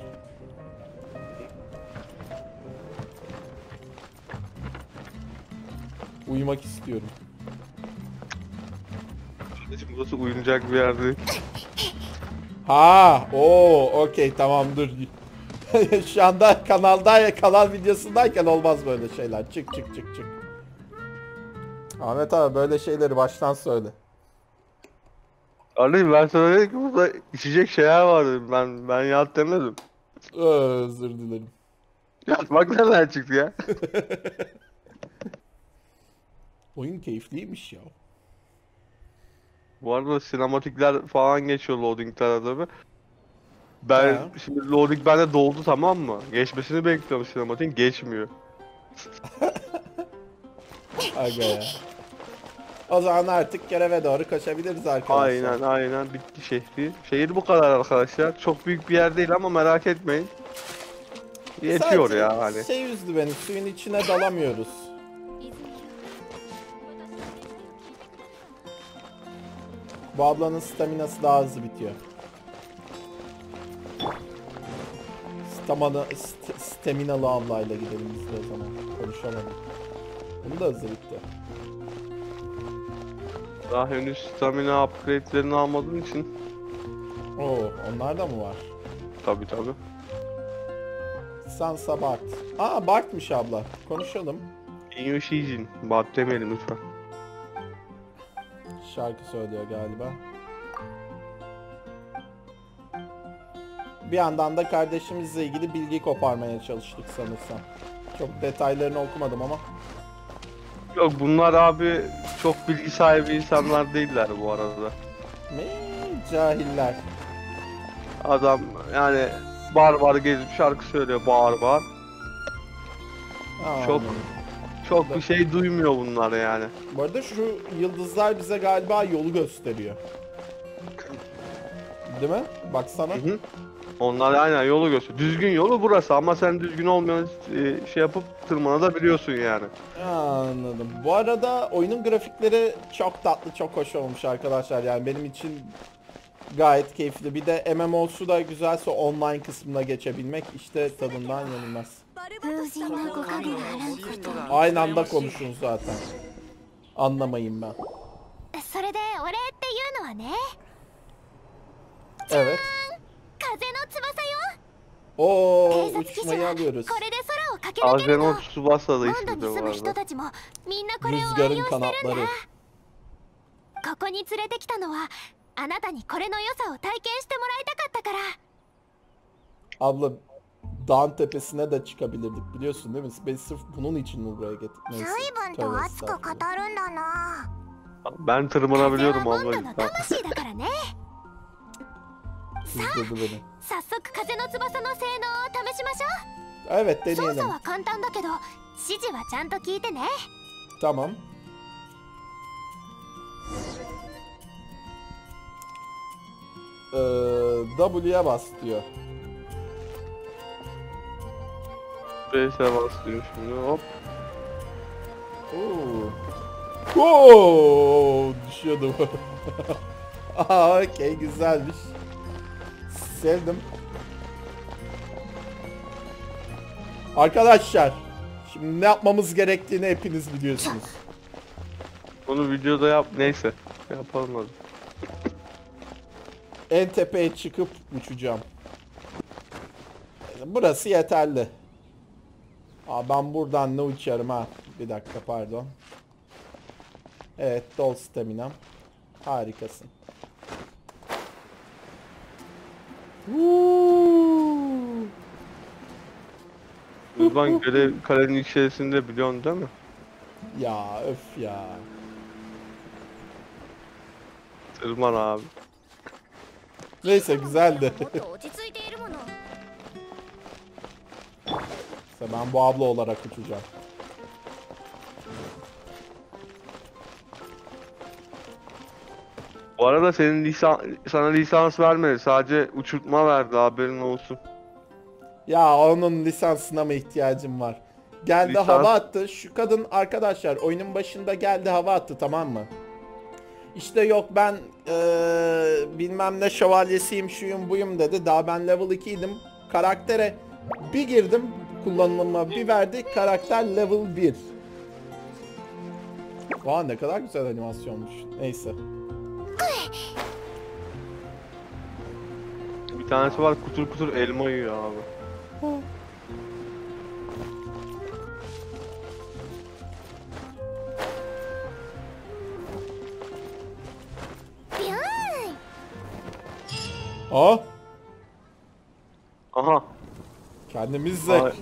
Uyumak istiyorum. Kardeşim burası uyunacak bir yer değil. Okey, tamam dur. Şu anda kanal videosundayken olmaz böyle şeyler. Çık. Ahmet abi böyle şeyleri baştan söyle. Kardeşim ben sana dedim ki burada içecek şeyler var dedim. Ben yat demedim. Özür dilerim. Yatmak nereden çıktı ya? Oyun keyifliymiş ya. Bu arada sinematikler falan geçiyor loadingler tabi. Ben şimdi loading bende doldu, tamam mı? Geçmesini bekliyorum sinematik, geçmiyor. Aga ya. O zaman artık göreve doğru koşabiliriz arkadaşlar. Aynen bitti şehri. Şehir bu kadar arkadaşlar. Çok büyük bir yer değil ama merak etmeyin. Yetiyor Sadece ya hani. şey üzdü beni, suyun içine dalamıyoruz. Bu ablanın staminası daha hızlı bitiyor. Staminalı ablayla gidelim biz de o zaman. Konuşamadım. Bunu da hızlı bitti. Daha henüz stamina upgrade'lerini almadığın için. Oo, onlar da mı var? Tabi tabi. Sansa Bart. Aa, Bart'mış abla. Konuşalım. Inuyashijin. Bak demeyelim lütfen. Şarkı söylüyor galiba. Bir yandan da kardeşimizle ilgili bilgi koparmaya çalıştık sanırsam. Çok detaylarını okumadım ama. Yok bunlar abi çok bilgi sahibi insanlar değiller bu arada. Ne cahiller. Adam yani bar gezip şarkı söylüyor bağır bağır. Aa, Çok anladım. çok bir şey duymuyor bunlar yani. Bu arada şu yıldızlar bize galiba yolu gösteriyor. Değil mi? Baksana. Hı hı. Onlar aynen yolu gösteriyor. Düzgün yolu burası ama sen düzgün olmayan şey yapıp tırmanabiliyorsun yani. Anladım. Bu arada oyunun grafikleri çok tatlı, çok hoş olmuş arkadaşlar. Yani benim için gayet keyifli. Bir de MMO'su da güzelse online kısmına geçebilmek işte tadından yenilmez. 風神のご影があらんこと Aynı anda konuşun zaten. Anlamayın ben. それでお礼っていうのはね Evet. 風の翼よ Oo, 偵察基地 uçmayı は alıyoruz. これで空を駆け抜ける Azenot の Tsubasa da モンド ismi に de 住む var. 人たちもみんなこれを愛 Rüzgarın 用してるんだ kanatları. ここに連れてきたのはあなたにこれの良さを体験してもらいたかったから Abla dağın tepesine de çıkabilirdik biliyorsun değil mi? Ben sırf bunun için mi buraya getirdim? 随分と熱く語るんだな Ben 風は tırmanabiliyorum モンド abla. の魂だからね Hızladı beni. 早速風の翼の性能を試しましょ Evet う操 deneyelim. 作は簡単だけど指示はちゃんと聞いてね Tamam. W'ye bas diyor. Space'e basıyor şimdi hop. Oo. Oo, düşüyordum. Aa, okey, güzelmiş. Sevdim. Arkadaşlar, şimdi ne yapmamız gerektiğini hepiniz biliyorsunuz. Bunu videoda yap neyse. Yapalım hadi. En tepeye çıkıp uçacağım. Burası yeterli. Aa, ben buradan ne uçarım ha? Bir dakika pardon. Evet, dol staminam. Harikasın. Woo! Rıdvan kalenin içerisinde biliyorsun değil mi? Ya öf ya. Tırman abi. Neyse güzeldi. もっと落ち着いているもの İşte ben bu abla olarak uçacağım. Bu arada senin sana lisans vermedi. Sadece uçurtma verdi haberin olsun. Ya onun lisansına mı ihtiyacım var? Geldi Lisans- hava attı. Şu kadın arkadaşlar oyunun başında geldi hava attı, tamam mı? İşte yok ben bilmem ne şövalyesiyim, şuyum buyum dedi. Daha ben level 2'ydim. Karaktere bir girdim, kullanılıma bir verdi. Karakter level 1. Vay, ne kadar güzel animasyonmuş. Neyse. Bir tanesi var kutur kutur elma yiyor abi. Aa, Aha. kendimizle. Ay.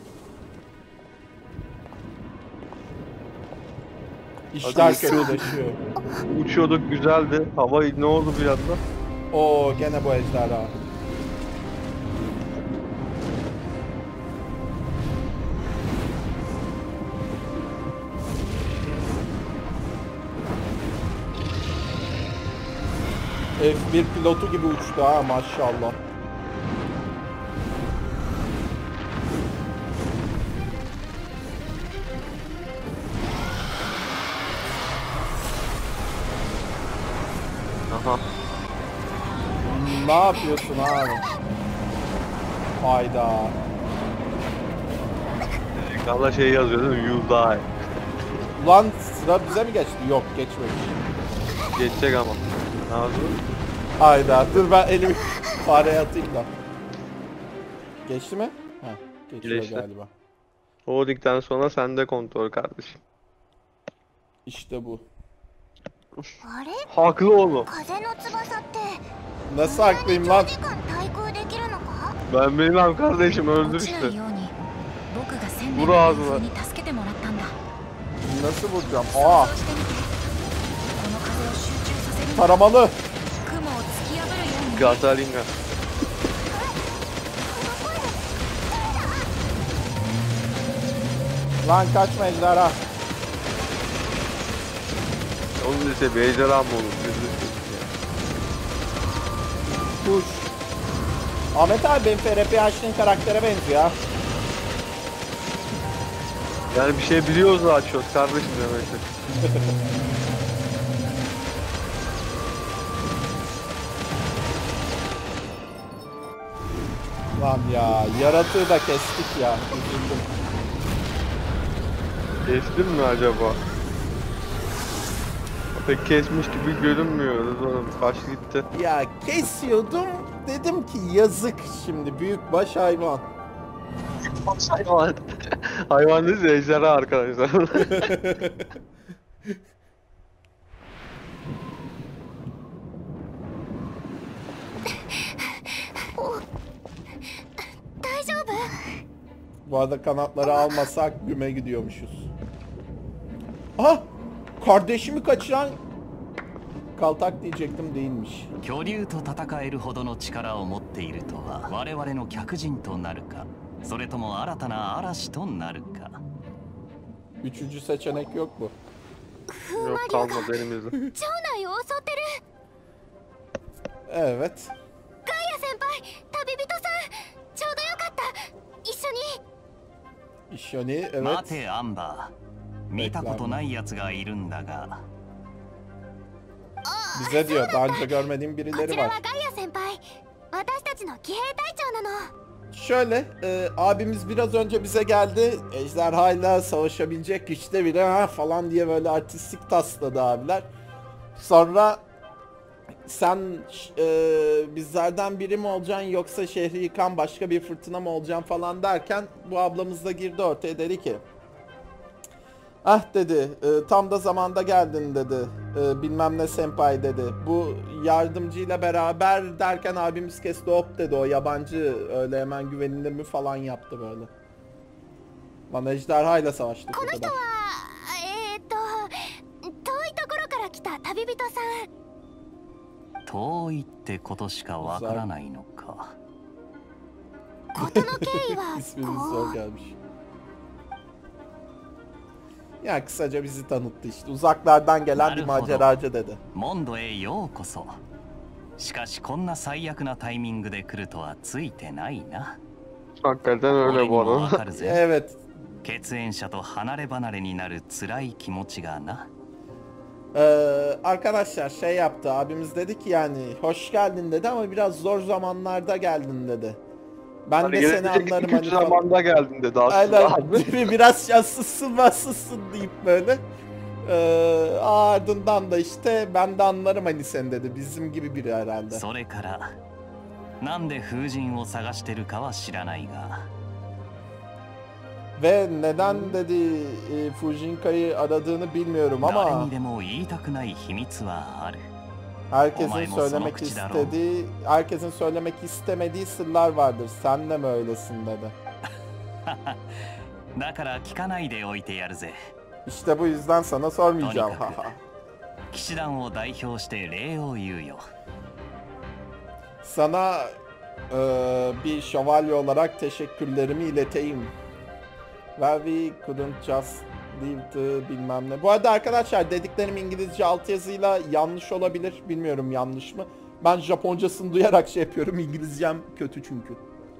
İşler Hadi kötüleşiyor. Uçuyorduk güzeldi. Hava ne oldu bir anda? Oo, gene bu ejderha. F1 pilotu gibi uçtu ha, maşallah. Aha. Ne yapıyorsun abi? Hayda. Ekranda şey yazıyor değil mi? You die. Ulan sıra bize mi geçti? Yok, geçmemiş. Geçecek ama. Ağzı. Hayda dur ben elimi fareye atayım da. Geçti mi? Heh, geçiyor Geçti. galiba. O dikten sonra sende kontrol kardeşim. İşte bu. あれ Haklı oğlum. 風の翼って Nasıl haklıyım lan? 長時間対空できるのか Ben bilmem kardeşim, öldür 落ち işte. ないように僕が1000年 Vur の ağzına. 風に助けてもらったんだ。 Nasıl vuracağım? 想 Aa 像してみて。この風を集中させるには taramalı. 雲を突き破るように。 Gataringa. Lan kaçma ejderha. Onun ise bir ejderha mı olur? Kuş. Ahmet abi benim FRP açtığın karaktere benziyor ha. Yani bir şey biliyoruz da açıyoruz kardeşim demektir. Lan ya yaratığı da kestik ya. Üzüldüm. Kestin mi acaba? Pek kesmiş gibi görünmüyoruz oğlum. Kaç gitti. Ya kesiyordum. Dedim ki yazık şimdi büyükbaş hayvan. Hayvan. Hayvan değil de ejderha arkadaşlar. 大丈夫 Bu arada kanatları almasak güme gidiyormuşuz. Aha! Kardeşimi kaçıran Kaltak diyecektim değilmiş. 巨竜と戦えるほどの力を持っているとは我々の客人となるかそれとも新たな嵐となるか Üçüncü seçenek yok mu? 風魔 Yok 竜が kalmadı elimizde. 町内を襲ってる Evet. ガイア先輩旅人さんちょうどよかった一緒に İşoni 待 evet. てアンバー見たことない奴がいるんだが Bize diyor daha önce görmediğim こ birileri ちら var. はガイア先輩私たちの騎兵隊長なの Şöyle abimiz biraz önce bize geldi. Ejderhayla savaşabilecek güçte biri ha falan diye böyle artistik tasladı abiler. Sonra sen bizlerden biri mi olacaksın yoksa şehri yıkan başka bir fırtına mı olacaksın falan derken bu ablamız da girdi ortaya dedi ki ah dedi tam da zamanda geldin dedi bilmem ne senpai dedi bu yardımcıyla beraber derken abimiz kesti hop dedi o yabancı öyle hemen güvenilir mi falan yaptı böyle. Lan ejderhayla savaştık こ bu の人 kadar. は遠いところから来た旅人さん遠いってことしかわからないのか事の経緯は İsminiz こ zor う gelmiş. Ya kısaca bizi tanıttı işte. Uzaklardan gelen bir maceracı dedi. モンドへようこそしかしこんな最悪なタイミングで来るとはついてないな Hakikaten 俺 öyle に bu もわ arada. かるぜ Evet. 血縁者と離れ離れになる辛い気持ちがな Arkadaşlar şey yaptı. Abimiz dedi ki yani hoş geldin dedi ama biraz zor zamanlarda geldin dedi. Ben Hani de seni gelecek anlarım 2-3 hani falan. zamanda geldin dedi aslında Aynen. abi. Biraz şanslısın bassızsın deyip böyle. Ardından da işte ben de anlarım hani sen dedi. Bizim gibi biri herhalde. それからなんで風神を探してるかは知らないが Ve neden dedi Fujinka'yı aradığını bilmiyorum 誰 ama にでも言いたくない秘密はある herkesin Olay mı, söylemek sonokçu dar o. istediği, herkesin söylemek istemediği sırlar vardır. Sen de mi öylesin dedi. だから聞かないでおいてやるぜ İşte bu yüzden sana sormayacağım. とにかく騎士団を代表して礼を言うよ Sana bir şövalye olarak teşekkürlerimi ileteyim. Well, we couldn't just leave the bilmem ne. Bu arada arkadaşlar dediklerim İngilizce altyazıyla yanlış olabilir. Bilmiyorum yanlış mı. Ben Japoncasını duyarak şey yapıyorum. İngilizcem kötü çünkü.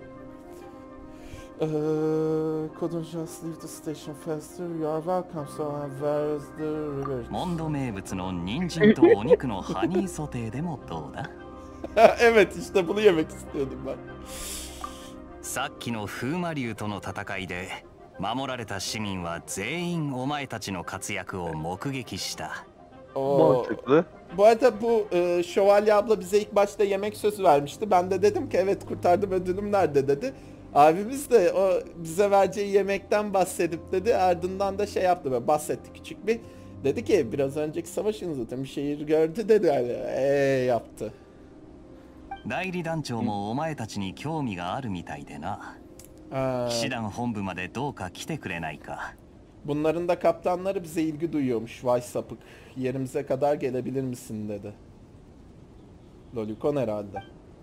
Couldn't just leave the station faster. You are welcome. So where's the river? モンド名物の人参とお肉のハニーソテーでもどうだ Evet işte bunu yemek istiyordum ben. さっきの風魔竜との戦いで守られた市民は全員お前たちの活躍を目撃した Mantıklı. Bu arada bu Şövalye abla bize ilk başta yemek sözü vermişti. Ben de dedim ki evet kurtardım, ödülüm nerede dedi. Abimiz de o bize vereceği yemekten bahsedip dedi. Ardından da şey yaptı, böyle bahsetti küçük bir. Dedi ki biraz önceki savaşınızda tüm şehir gördü dedi. Yani, yaptı. 代理団長もお前たちに興味があるみたいでな。騎士団本部までどうか来てくれないか。 Bunların da kaptanları bize ilgi duyuyormuş. Vay sapık. Yerimize kadar gelebilir misin dedi. Lolicon herhalde.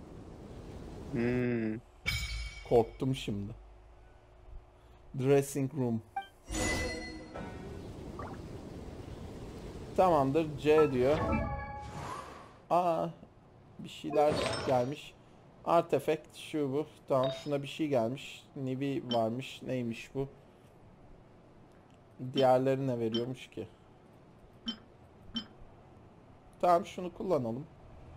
Korktum şimdi. Dressing room. Tamamdır. C diyor. Aa, bir şeyler gelmiş. Artifact şu bu. Tamam, şuna bir şey gelmiş. Nivi varmış. Neymiş bu? Diğerleri ne veriyormuş ki? Tamam, şunu kullanalım.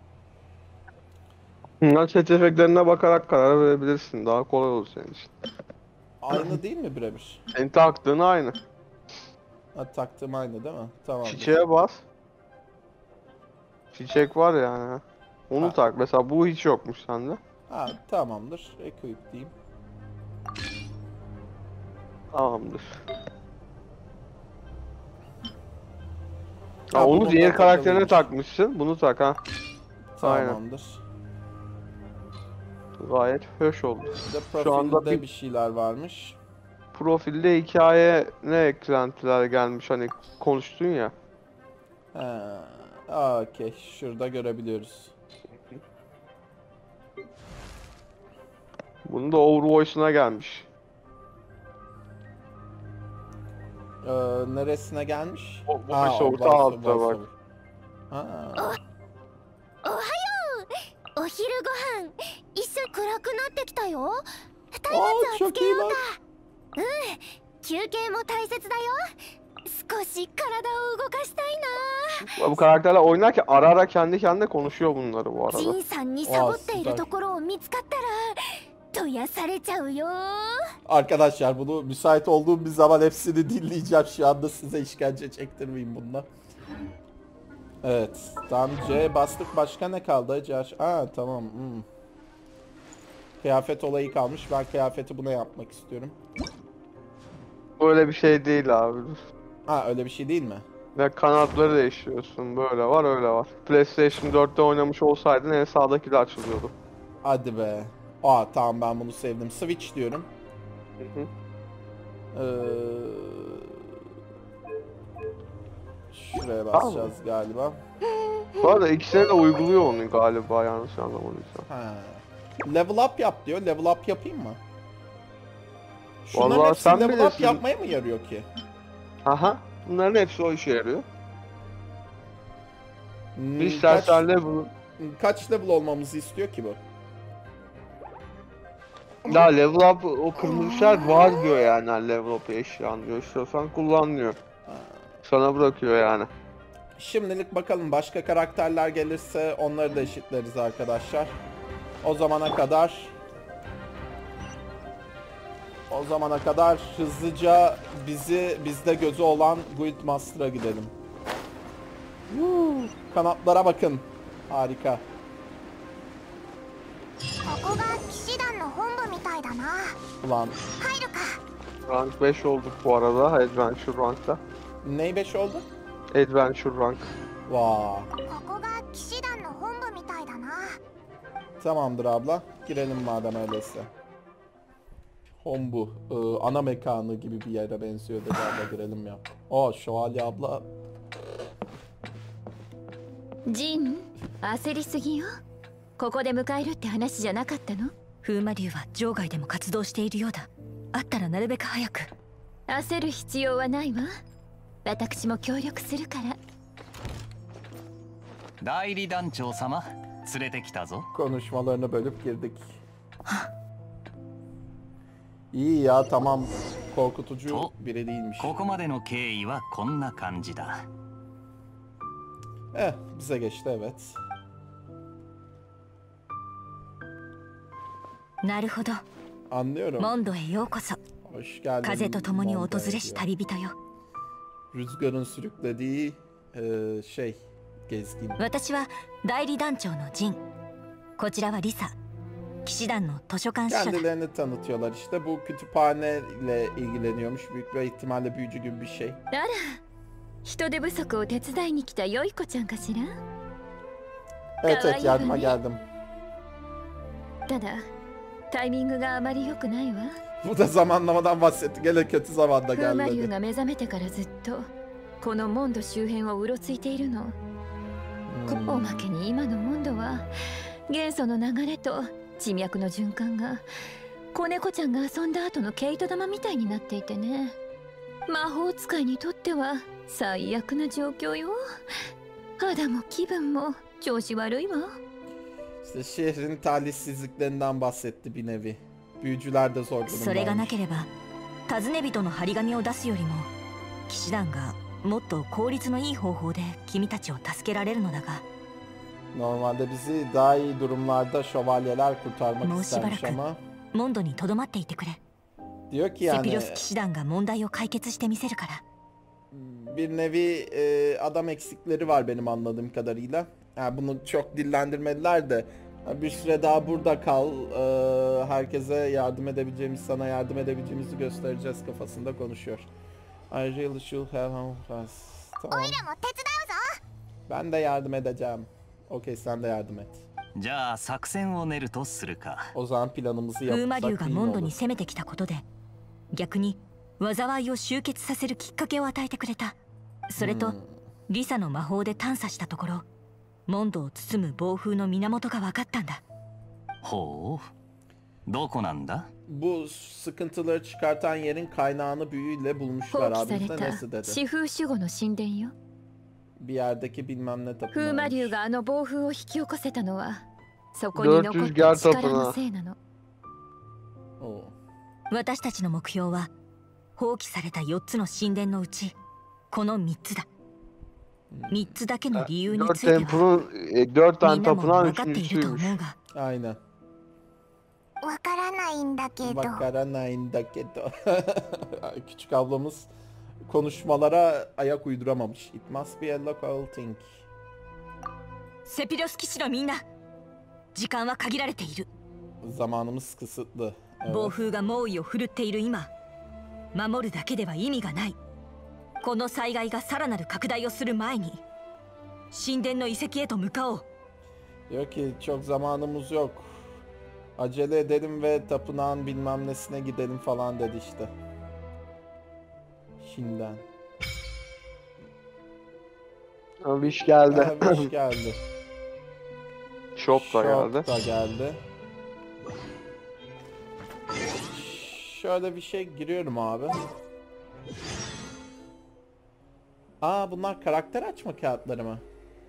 Bunlar chat efektlerine bakarak karar verebilirsin. Daha kolay olur senin için. Aynı değil mi birebir? Senin taktığın aynı. Ha, taktığım aynı değil mi? Tamam. Çiçeğe bas. Çiçek var yani. Onu Ha. tak. Mesela bu hiç yokmuş sende. Ha, tamamdır. Equip diyeyim. Tamamdır. Ha, Ha, onu bunun diğer da karakterine takılıymış. takmışsın. Bunu tak ha. Aynen. Tamamdır. Gayet hoş oldu. Bir de Şu anda profilde bir- bir şeyler varmış. Profilde hikaye ne eklentiler gelmiş hani konuştun ya. Ha, okey. Şurada görebiliyoruz. Bunun da Overvoice'una gelmiş. Neresine gelmiş? O- bu Ha, bir soğukta voice- altta bak. voiceover. Ha, お昼ご飯一瞬暗くなってきたよ。松明 Aa, をつ çok け iyi よう lan. か。休憩も大切だよ。少し体を動かしたいな。 Bu karakterler oynarken ara ara kendi kendine konuşuyor bunları bu arada. ジンさんにサボっているところを見つかったらとやされちゃうよ。 Arkadaşlar bunu müsait olduğum bir zaman hepsini dinleyeceğim. Şu anda size işkence çektirmeyeyim bununla. Evet. Tam C bastık. Başka ne kaldı? Tamam. Kıyafet olayı kalmış. Ben kıyafeti buna yapmak istiyorum. Böyle bir şey değil abi. Ha, öyle bir şey değil mi? Ya kanatları değiştiriyorsun. Böyle var öyle var. PlayStation 4'te oynamış olsaydın en sağdaki de açılıyordu. Hadi be. Aa, tamam, ben bunu sevdim. Switch diyorum. Hı hı. Şuraya basacağız galiba. Bu arada ikisine de uyguluyor onu galiba yanlış anlamadıysam. Ha. Level up yap diyor. Level up yapayım mı? Şunların Vallahi hepsi sen level up bilirsin. yapmaya mı yarıyor ki? Aha. Bunların hepsi o işe yarıyor. Hmm, Bir istersen level... kaç level olmamızı istiyor ki bu? Ya level up o kırmızı işaret var diyor yani hani level up eşyan diyor. İstiyorsan kullan diyor. Sana bırakıyor yani. Şimdilik bakalım, başka karakterler gelirse onları da eşitleriz arkadaşlar. O zamana kadar hızlıca bizde gözü olan Guildmaster'a gidelim. Kanatlara bakın. Harika. ここが騎士団の本部みたいだな。 Ulan 入るか。 Rank 5 olduk bu arada Adventure Rank'ta. ney 5 oldu? Adventure Rank. Vaa. ここが騎士団の本部みたいだな。 Tamamdır abla. Girelim madem öyleyse. Hombu. Ana mekanı gibi bir yere benziyor dedi abla, girelim ya. Aa, Şövalye abla. ジン焦りすぎよ。ここで迎えるって話じゃなかったの？風魔竜は場外でも活動しているようだ。あったらなるべく早く。焦る必要はないわ。私も協力するから。 代理団長様連れてきたぞ。 Konuşmalarını bölüp girdik. İyi ya, tamam. Korkutucu biri değilmiş. ここまでの経緯はこんな感じだ。 Bize geçti, evet. なるほど。 Anlıyorum. モンドへようこそ。 Hoş geldin. 風と共に訪 Monday れし diyor. 旅人よ。 Rüzgarın sürüklediği gezgin. 私は代理団長のジン、こちらはリサ、騎士団の図書館司書だ。 Kendilerini tanıtıyorlar işte. Bu kütüphaneyle ilgileniyormuş. Büyük bir ihtimalle büyücü gibi bir şey. あら、人手不足を手伝いに来たよい子ちゃんかしら。 Evet evet, yardıma geldim. ただタイミングがあまり良くないわ。 Bu da zamanlamadan bahsetti. Gene kötü zamanda フーマリュ geldi. ウが目覚めてからずっとこのモンド周辺をうろついているの。おまけに今のモンドは元素の流れと地脈の循環が子猫ちゃんが遊んだ後の毛糸玉みたいになっていてね。魔法使いにとっては最悪な状況よ。肌も気分も調子悪いわ。 İşte şehrin talihsizliklerinden bahsetti bir nevi. Büyücüler de zor それがな durumdaymış. ければ尋ね人の張り紙を出すよりも騎士団がもっと効率のいい方法で君たちを助けられるのだが。 Normalde bizi daha iyi durumlarda şövalyeler kurtarmak もうしばら istermiş く ama モンドにとどまっていてくれ。 diyor ki セピ yani ロス騎士団が問題を解決してみせるから。 bir nevi adam eksikleri var benim anladığım kadarıyla. Yani bunu çok dillendirmediler de bir süre daha burada kal, herkese yardım edebileceğimiz, sana yardım edebileceğimizi göstereceğiz kafasında konuşuyor. I really should have us. Tamam. も手伝うぞ。 Ben de yardım edeceğim. Okey, sen de yardım et. じゃあ作戦を練るとするか。 O zaman planımızı フーマリュウ yapsak が iyi mi モンド olur? に攻めてきたことで逆に災いを集結させるきっかけを与えてくれた。それとリサの魔法で探査したところモンドを包む暴風の源が分かったんだ。 ほう。どこなんだ？ Bu sıkıntıları çıkartan yerin kaynağını büyüyle 放 bulmuşlar 棄 abi. され Biz de た nesi dedi? 四風守護の神殿よ。 Bir yerdeki bilmem ne フーマリュウ tapınağıymış. があの暴風を引き起こせたのはそこに残った力のせいなの。 Oo. 私たちの目標は放棄された4つの神殿のうちこの3つだ。3つだけの理由に 4 ついては temple'ın 4 tane みんなも tapınağın 分かっていると思 üçüncüsüymüş. うが。 Aynen. わからないんだけど。 Bakaranayin da keto. Küçük ablamız konuşmalara ayak uyduramamış. It must be a local thing. セピロス騎士のみんな時間は限られている。 Zamanımız kısıtlı. Evet. 暴風が猛威を振るっている今守るだけでは意味がない。この災害がさらなる拡大をする前に神殿の遺跡へと向かおう。 Diyor ki çok zamanımız yok. Acele edelim ve tapınağın bilmem nesine gidelim falan dedi işte. Şimdiden. Abi iş geldi. Abi iş geldi. Shop da geldi. Shop da geldi. Şöyle bir şey giriyorum abi. Aa, bunlar karakter açma kağıtları mı?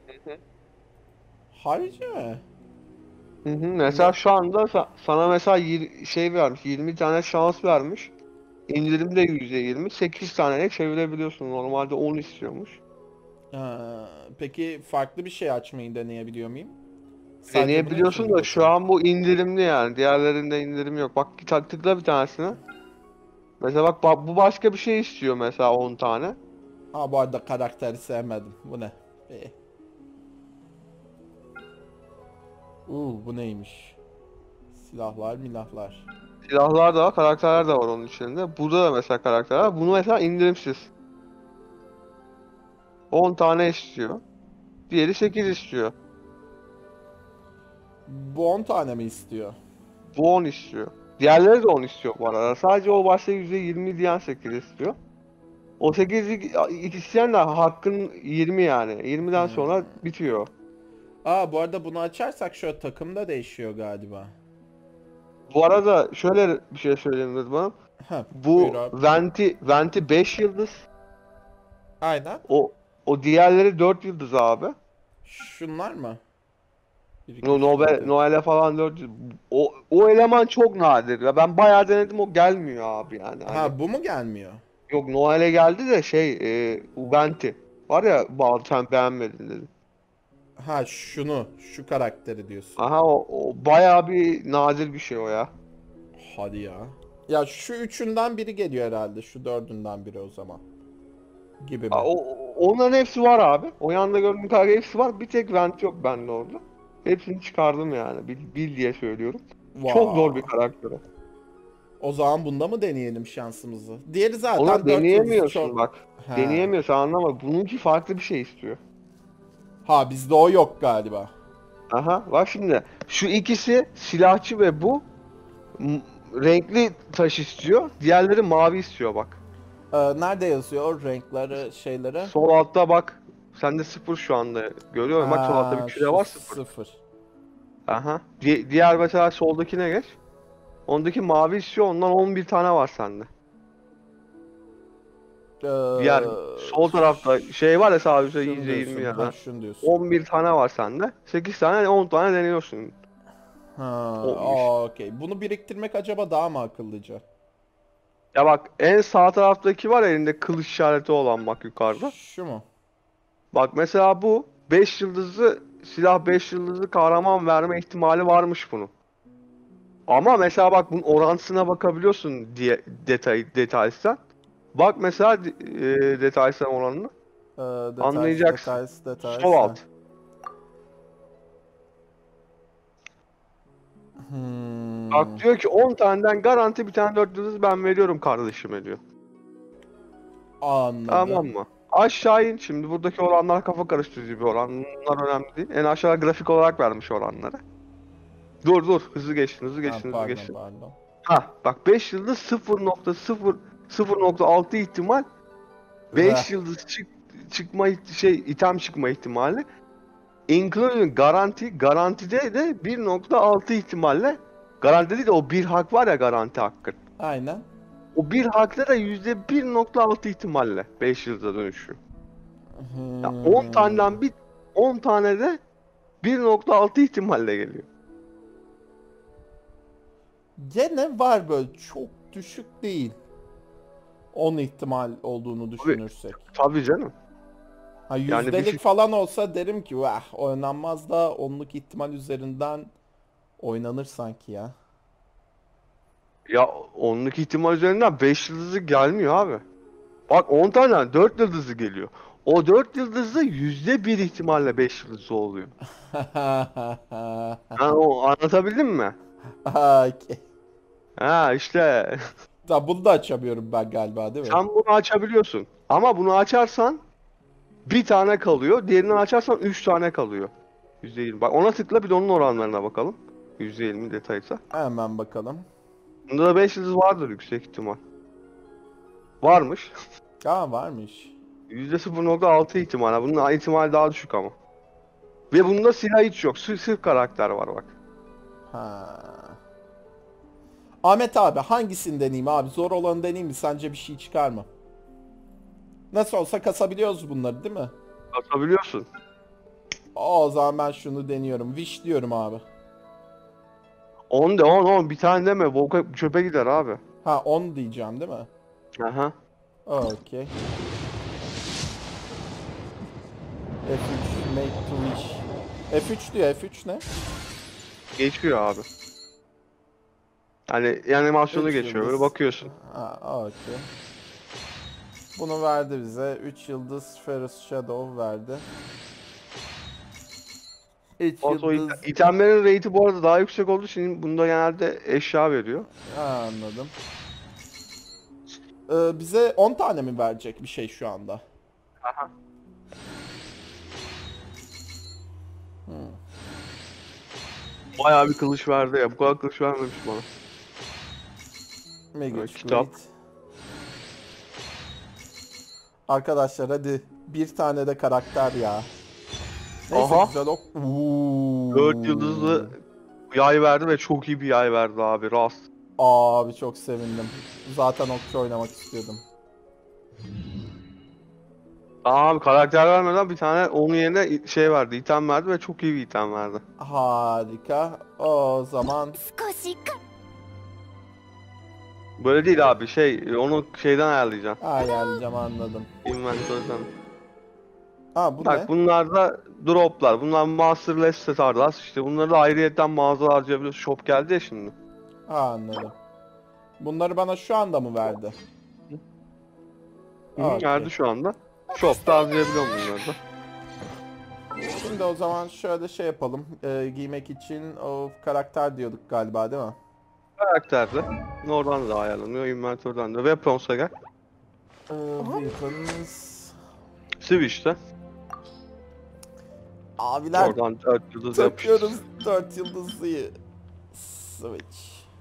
Harika mı? Hı hı. Mesela şu anda sana mesela şey vermiş, 20 tane şans vermiş. İndirim de %20, 8 tane de çevirebiliyorsun. Normalde 10 istiyormuş. Peki farklı bir şey açmayı deneyebiliyor muyum? Sadece Deneyebiliyorsun bunu da şu an bu indirimli yani. Diğerlerinde indirim yok. Bak tıkla bir tanesine. Mesela bak bu başka bir şey istiyor mesela 10 tane. Ha, bu arada karakteri sevmedim. Bu ne? Bu neymiş? Silahlar, milahlar. Silahlar da var, karakterler de var onun içinde. Burada da mesela karakter var. Bunu mesela indirimsiz. 10 tane istiyor. Diğeri 8 istiyor. Bu 10 tane mi istiyor? Bu 10 istiyor. Diğerleri de 10 istiyor bu arada. Sadece o başta %20 diyen 8 istiyor. O 8 isteyen de hakkın 20 yani. 20'den sonra bitiyor. Aa, bu arada bunu açarsak şöyle takım da değişiyor galiba. Bu arada şöyle bir şey söyleyeyim Rıdvan'ım. Heh, Bu buyur abi. Venti 5 yıldız. Aynen. O diğerleri 4 yıldız abi. Şunlar mı? Noel'e falan 4 yıldız. O eleman çok nadir. Ya ben bayağı denedim, o gelmiyor abi yani. Hani, Ha, bu mu gelmiyor? yok Noel'e geldi de Venti. Var ya bazı sen beğenmedin dedi. Ha, şu karakteri diyorsun. Aha o bayağı bir nadir bir şey o ya. Hadi ya. Ya şu üçünden biri geliyor herhalde. Şu dördünden biri o zaman. Gibi mi? onların hepsi var abi. O yanda gördüğün kadar hepsi var. Bir tek vent yok bende orada. Hepsini çıkardım yani. Bil diye söylüyorum. Çok zor bir karakter o. O zaman bunda mı deneyelim şansımızı? Diğeri zaten Ona 4 yıldız deneyemiyorsun çok... bak. He. Deneyemiyorsun, anlama. Bununki farklı bir şey istiyor. Ha, bizde o yok galiba. Aha bak şimdi. Şu ikisi silahçı ve bu renkli taş istiyor. Diğerleri mavi istiyor bak. Nerede yazıyor renkleri, şeyleri? Sol altta bak. Sende 0 şu anda. Görüyor musun? Bak sol altta bir küre var, 0. 0. Aha. Diğer mesela soldakine geç. Ondaki mavi istiyor. Ondan 11 tane var sende. Diğer sol tarafta şey var ya, sağ üstte şunu iyice 20 diyorsun, ya da. ha, şunu diyorsun. 11 tane var sende. 8 tane 10 tane deniyorsun. Ha, Olmuş. okey. Bunu biriktirmek acaba daha mı akıllıca? Ya bak en sağ taraftaki var ya, elinde kılıç işareti olan bak yukarıda. Şu mu? Bak mesela bu 5 yıldızlı silah, 5 yıldızlı kahraman verme ihtimali varmış bunun. Ama mesela bak bunun orantısına bakabiliyorsun diye detaylsan. Bak mesela detaylsan oranını. Anlayacaksın. Details. Sol alt. Bak diyor ki 10 taneden garanti bir tane 4 yıldız ben veriyorum kardeşime diyor. Anladım. Tamam mı? Aşağı in. Şimdi buradaki oranlar kafa karıştırıcı bir oran. Bunlar önemli değil. En aşağıda grafik olarak vermiş oranları. Dur. Hızlı geçtin. Pardon. Ha bak 5 yıldız 0.6 ihtimal. 5 yıldız item çıkma ihtimali. Including garantide de 1.6 ihtimalle. Garanti değil de o bir hak var ya, garanti hakkın. Aynen. O bir hakta da %1.6 ihtimalle 5 yılda dönüşüyor. Ya 10 taneden 10 tane de 1.6 ihtimalle geliyor. Gene var böyle, çok düşük değil. 10 ihtimal olduğunu düşünürsek. Tabii canım. Ha, Yani yüzdelik bir şey- falan olsa derim ki vah, oynanmaz da 10'luk ihtimal üzerinden oynanır sanki ya. Ya 10'luk ihtimal üzerinden 5 yıldızı gelmiyor abi. Bak 10 tane 4 yıldızı geliyor. O 4 yıldızı %1 ihtimalle 5 yıldızı oluyor. Yani o, anlatabildim mi? Okey. Ha işte. Tamam, bunu da açamıyorum ben galiba, değil mi? Sen bunu açabiliyorsun. Ama bunu açarsan bir tane kalıyor. Diğerini açarsan 3 tane kalıyor. %20. Bak ona tıkla, bir de onun oranlarına bakalım. %20 detaysa. Hemen bakalım. Bunda da 5 yıldız vardır yüksek ihtimal. Varmış. Aa, varmış. %0.6 ihtimal. Bunun ihtimali daha düşük ama. Ve bunda silah hiç yok. Sırf karakter var bak. Ha. Ahmet abi, hangisini deneyeyim abi? Zor olanı deneyeyim mi? Sence bir şey çıkar mı? Nasıl olsa kasabiliyoruz bunları, değil mi? Atabiliyorsun. O zaman ben şunu deniyorum. Wish diyorum abi. 10 bir tane deme. Volka çöpe gider abi. Ha, 10 diyeceğim değil mi? Aha. Okey. F3 make to wish. F3 diyor. F3 ne? Geçiyor abi. Hani animasyonu Üç geçiyor. yıldız. Böyle bakıyorsun. Ha, okey. Bunu verdi bize. 3 yıldız Ferrous Shadow verdi. 3 O yıldız. itemlerin rate'i bu arada daha yüksek olduğu için bunda genelde eşya veriyor. Ha, anladım. Bize 10 tane mi verecek bir şey şu anda? Aha. Bayağı bir kılıç verdi ya. Bu kadar kılıç vermemiş bana. Mega Evet, kitap. Fluid. Arkadaşlar hadi bir tane de karakter ya. Neyse, Aha. güzel ok. 4 yıldızlı yay verdi ve çok iyi bir yay verdi abi. Rast. Abi çok sevindim. Zaten okçu oynamak istiyordum. Abi karakter vermeden bir tane onun yerine şey verdi. İtem verdi ve çok iyi bir item verdi. Harika. O zaman 少しか Böyle değil abi, onu şeyden ayarlayacaksın. ayarlayacağım, anladım. Inventory'den. Ha, bu Bak ne? bunlar da droplar. Bunlar masterless starlar. İşte bunları da ayrıyetten mağazalara harcayabiliyorsun. Shop geldi ya şimdi. Ha, anladım. Bunları bana şu anda mı verdi? Hı, Okey. geldi şu anda. Shop'ta harcayabiliyorum bunları da. Şimdi o zaman şöyle şey yapalım. Giymek için o karakter diyorduk galiba değil mi? Karakterde. Oradan da ayarlanıyor. Inventory'dan da. Weapons'a gel. Weapons. Switch'te. Abiler Oradan 4 yıldız yapıştır. takıyoruz 4 yıldızlıyı. Switch.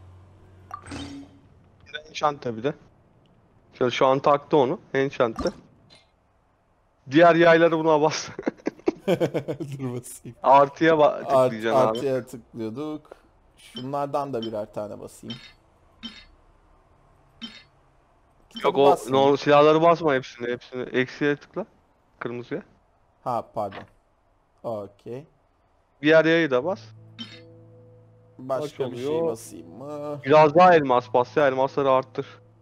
Enchant'te bir de. Şöyle şu an taktı onu. Enchant'te. Diğer yayları buna bas. Dur basayım. Artıya tıklayacaksın abi. Artıya tıklıyorduk. Şunlardan da birer tane basayım. Yok Kitabı o basmayayım. silahları basma hepsini. Eksiye tıkla. Kırmızıya. Ha pardon. Okey. Diğer yayı da bas. Başka Kaç bir şey oluyor? basayım mı? Biraz daha elmas bas ya. Elmasları arttır.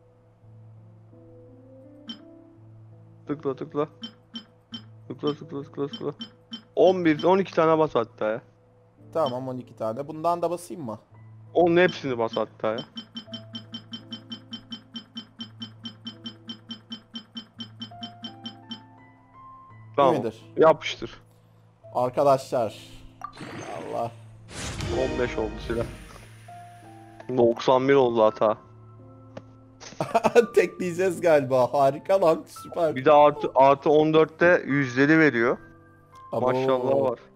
Tıkla tıkla. Tıkla. 12 tane bas hatta ya. Tamam 12 tane. Bundan da basayım mı? Onun hepsini bas hatta ya. Tamam. midir? Yapıştır. Arkadaşlar. Allah. 15 oldu silah. 91 oldu hata. Tekleyeceğiz galiba. Harika lan. Süper. Bir de artı 14'te yüzleri veriyor. Abo. Maşallah var.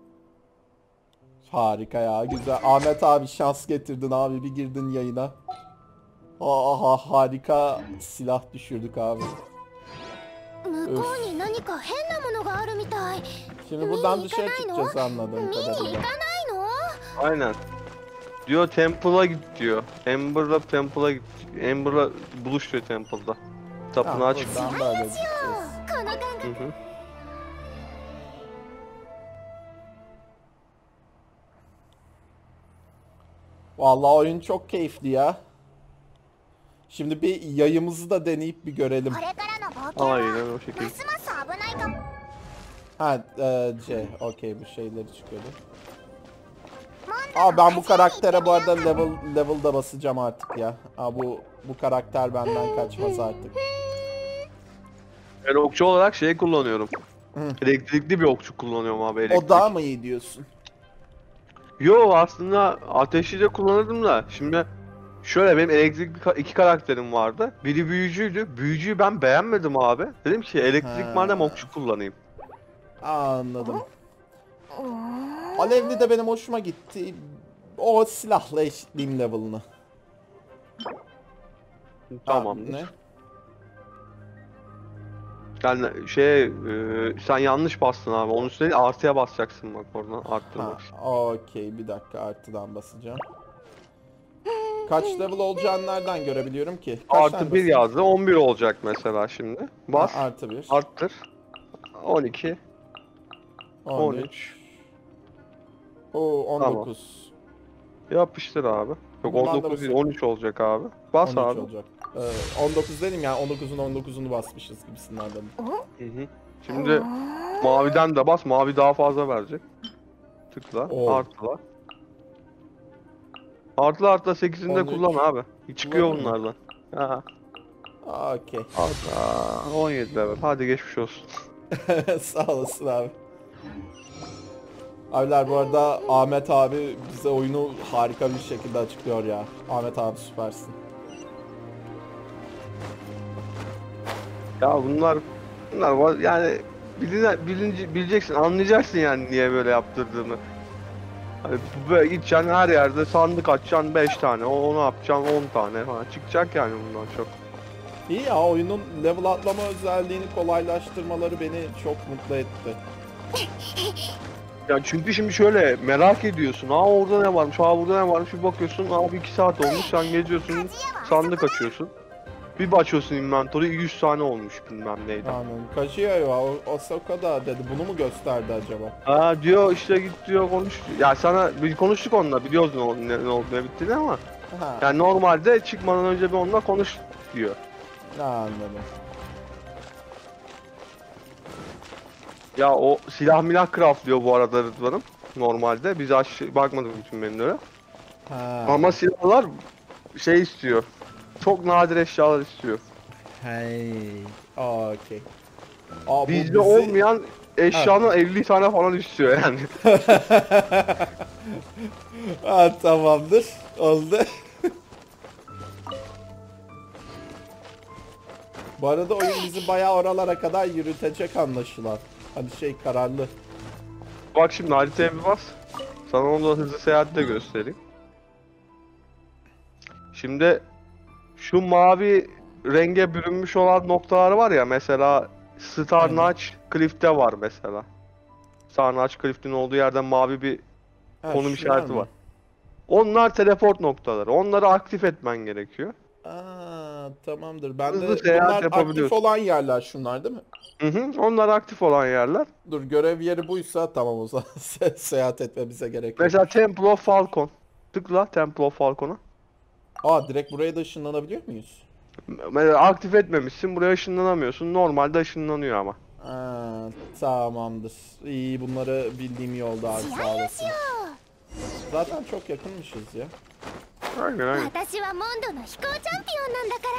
Harika ya. Güzel. Ahmet abi şans getirdin abi. Bir girdin yayına. Aha harika silah düşürdük abi. 向こうに何か変なものがあるみたい。 Şimdi buradan dışarı çıkacağız 見 anladığım に行 kadarıyla. かないの？ Aynen. Diyor Temple'a git diyor. Amber'la Temple'a git. Amber'la buluş diyor Temple'da. Tapınağa çık. Buradan böyle gideceğiz. この感覚。 Hı hı. Vallahi oyun çok keyifli ya. Şimdi bir yayımızı da deneyip bir görelim. これからの冒険は Aynen o şekilde. ますます危ないかも。 Ha C. Okey bu şeyleri çıkıyordu. Aa ben bu karaktere bu arada level'da basacağım artık ya. Aa bu karakter benden kaçmaz artık. Ben okçu olarak şey kullanıyorum. Hı. Elektrikli bir okçu kullanıyorum abi, elektrik. O daha mı iyi diyorsun? Yo aslında ateşi de kullanırdım da. Şimdi şöyle benim elektrikli iki karakterim vardı. Biri büyücüydü. Büyücüyü ben beğenmedim abi. Dedim ki elektrik Ha. madem okçu kullanayım. Anladım. Alevli de benim hoşuma gitti. O silahla eşitleyeyim level'ını. Tamamdır. Ne? Yani sen yanlış bastın abi. Onun üstüne değil, artıya basacaksın bak oradan arttırmak için. Okey bir dakika artıdan basacağım. Kaç level olacağını nereden görebiliyorum ki? Kaç Artı tane 1 basayım? yazdı. 11 olacak mesela şimdi. Bas. Ha, artı 1. Arttır. 12. 13. Oo 19. Yapıştır abi. Yok Bundan da 19 değil basayım. 13 olacak abi. Bas 13 abi. olacak. 19 dedim yani 19'un 19'unu basmışız gibisinden dedim. Hı hı. Şimdi maviden de bas. Mavi daha fazla verecek. Tıkla. Oo. Artıla. Artıla 8'ini de 13. kullan abi. Çıkıyor Kullanır mı? bunlardan. Ha. Okey. Hatta 17 level. Hadi geçmiş olsun. Sağ olasın abi. Abiler bu arada Ahmet abi bize oyunu harika bir şekilde açıklıyor ya. Ahmet abi süpersin. Ya bunlar var yani bileceksin, anlayacaksın yani niye böyle yaptırdığını. Hani böyle gideceksin her yerde sandık açacaksın 5 tane, onu yapacaksın 10 tane falan çıkacak yani bundan çok. İyi ya oyunun level atlama özelliğini kolaylaştırmaları beni çok mutlu etti. Ya çünkü şimdi şöyle merak ediyorsun. Orada ne varmış, burada ne varmış, bir bakıyorsun abi 2 saat olmuş, sen geziyorsun, sandık açıyorsun. Bir açıyorsun inventory 100 tane olmuş bilmem neydi. Anladım. Kaşıyor ya Osaka da dedi bunu mu gösterdi acaba? Ha diyor işte git diyor konuş. Ya sana bir konuştuk onunla, biliyorsun ne oldu ne bittiğini ama. Ha, Yani normalde çıkmadan önce bir onunla konuş diyor. anladım. Ya o silah craft diyor bu arada Rıdvan'ım. Normalde biz bakmadık bütün menülere. Ha. Ama silahlar şey istiyor. Çok nadir eşyalar istiyor. Hey. Okey. Aa, bu Bizde olmayan eşyanın 50 tane falan istiyor yani. Ha, tamamdır. Oldu. Bu arada oyun bizi bayağı oralara kadar yürütecek anlaşılan. Hani kararlı. Bak şimdi haritaya bir bas. Sana onu da hızlı seyahatte göstereyim. Şimdi şu mavi renge bürünmüş olan noktalar var ya, mesela Star Notch Cliff'te var mesela. Star Notch Cliff'in olduğu yerden mavi bir Ha, konum şunlar işareti mı? var. Onlar teleport noktaları. Onları aktif etmen gerekiyor. Aa, tamamdır. Ben Hızlı de seyahat bunlar aktif yapabiliyorsun. olan yerler şunlar değil mi? Hı hı, onlar aktif olan yerler. Dur, görev yeri buysa tamam o zaman. Seyahat etmemize gerek yok. Mesela Temple of Falcon. Tıkla Temple of Falcon'a. Aa, direkt buraya da ışınlanabiliyor muyuz? Mesela aktif etmemişsin, buraya ışınlanamıyorsun. Normalde ışınlanıyor ama. Aa, tamamdır. İyi, bunları bildiğim iyi oldu abi, sağ olasın. Zaten çok yakınmışız ya. Aynen aynen. 私はモンドの飛行チャンピオンなんだから。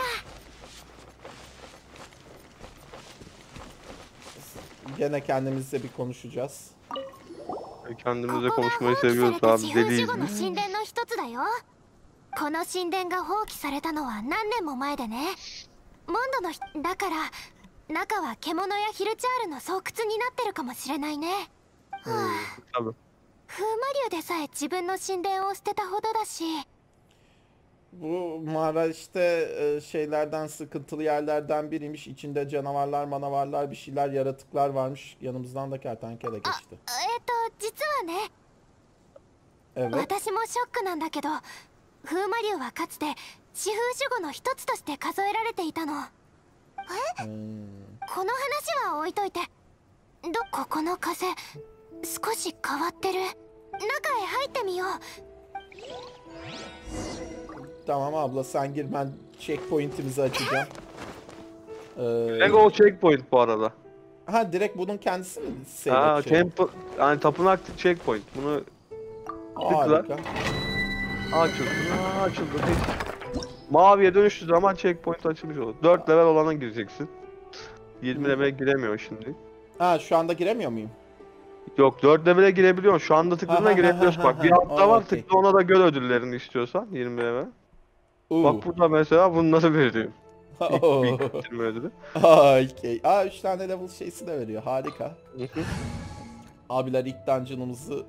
Gene kendimizle bir konuşacağız. Kendimizle ここが konuşmayı 放棄され seviyoruz た abi. 四風 Deliyiz 守護の biz. 神殿の一つだよ。この神殿が放棄されたのは何年も前でね。モンドのだから中は獣やヒルチャールの巣窟になってるかもしれないね。はあ、 Tabii. 風魔竜でさえ自分の神殿を捨てたほどだし。 Bu mağara işte şeylerden, sıkıntılı yerlerden biriymiş. İçinde canavarlar, manavarlar, bir şeyler, yaratıklar varmış. Yanımızdan da kertenkele geçti. 実はね、 Evet. 私もショックなんだけど、風魔竜はかつて四風守護の一つとして数えられていたの。 この話は置いといて、ここの風少し変わってる。中へ入ってみよう。 Tamam abla, sen gir, ben checkpoint'imizi açacağım. Lego checkpoint bu arada. Ha, direkt bunun kendisi mi? Ha, Şey. temple, yani tapınak checkpoint. Bunu Harika. açıldı. Açıldı. Maviye dönüştüğü zaman checkpoint açılmış olur. 4 level olana gireceksin. 20 level'e giremiyor şimdi. Ha, şu anda giremiyor muyum? Yok, 4 level'e girebiliyorsun. Şu anda tıkladığına girebiliyorsun. Bak bir altta var, Okey. tıkla ona da göl ödüllerini istiyorsan 20 level. Bak burada mesela bunları veriyor. İlk bitirme ödülü. Okey. Aa, 3 tane level şeysi de veriyor. Harika. Abiler ilk dungeon'ımızı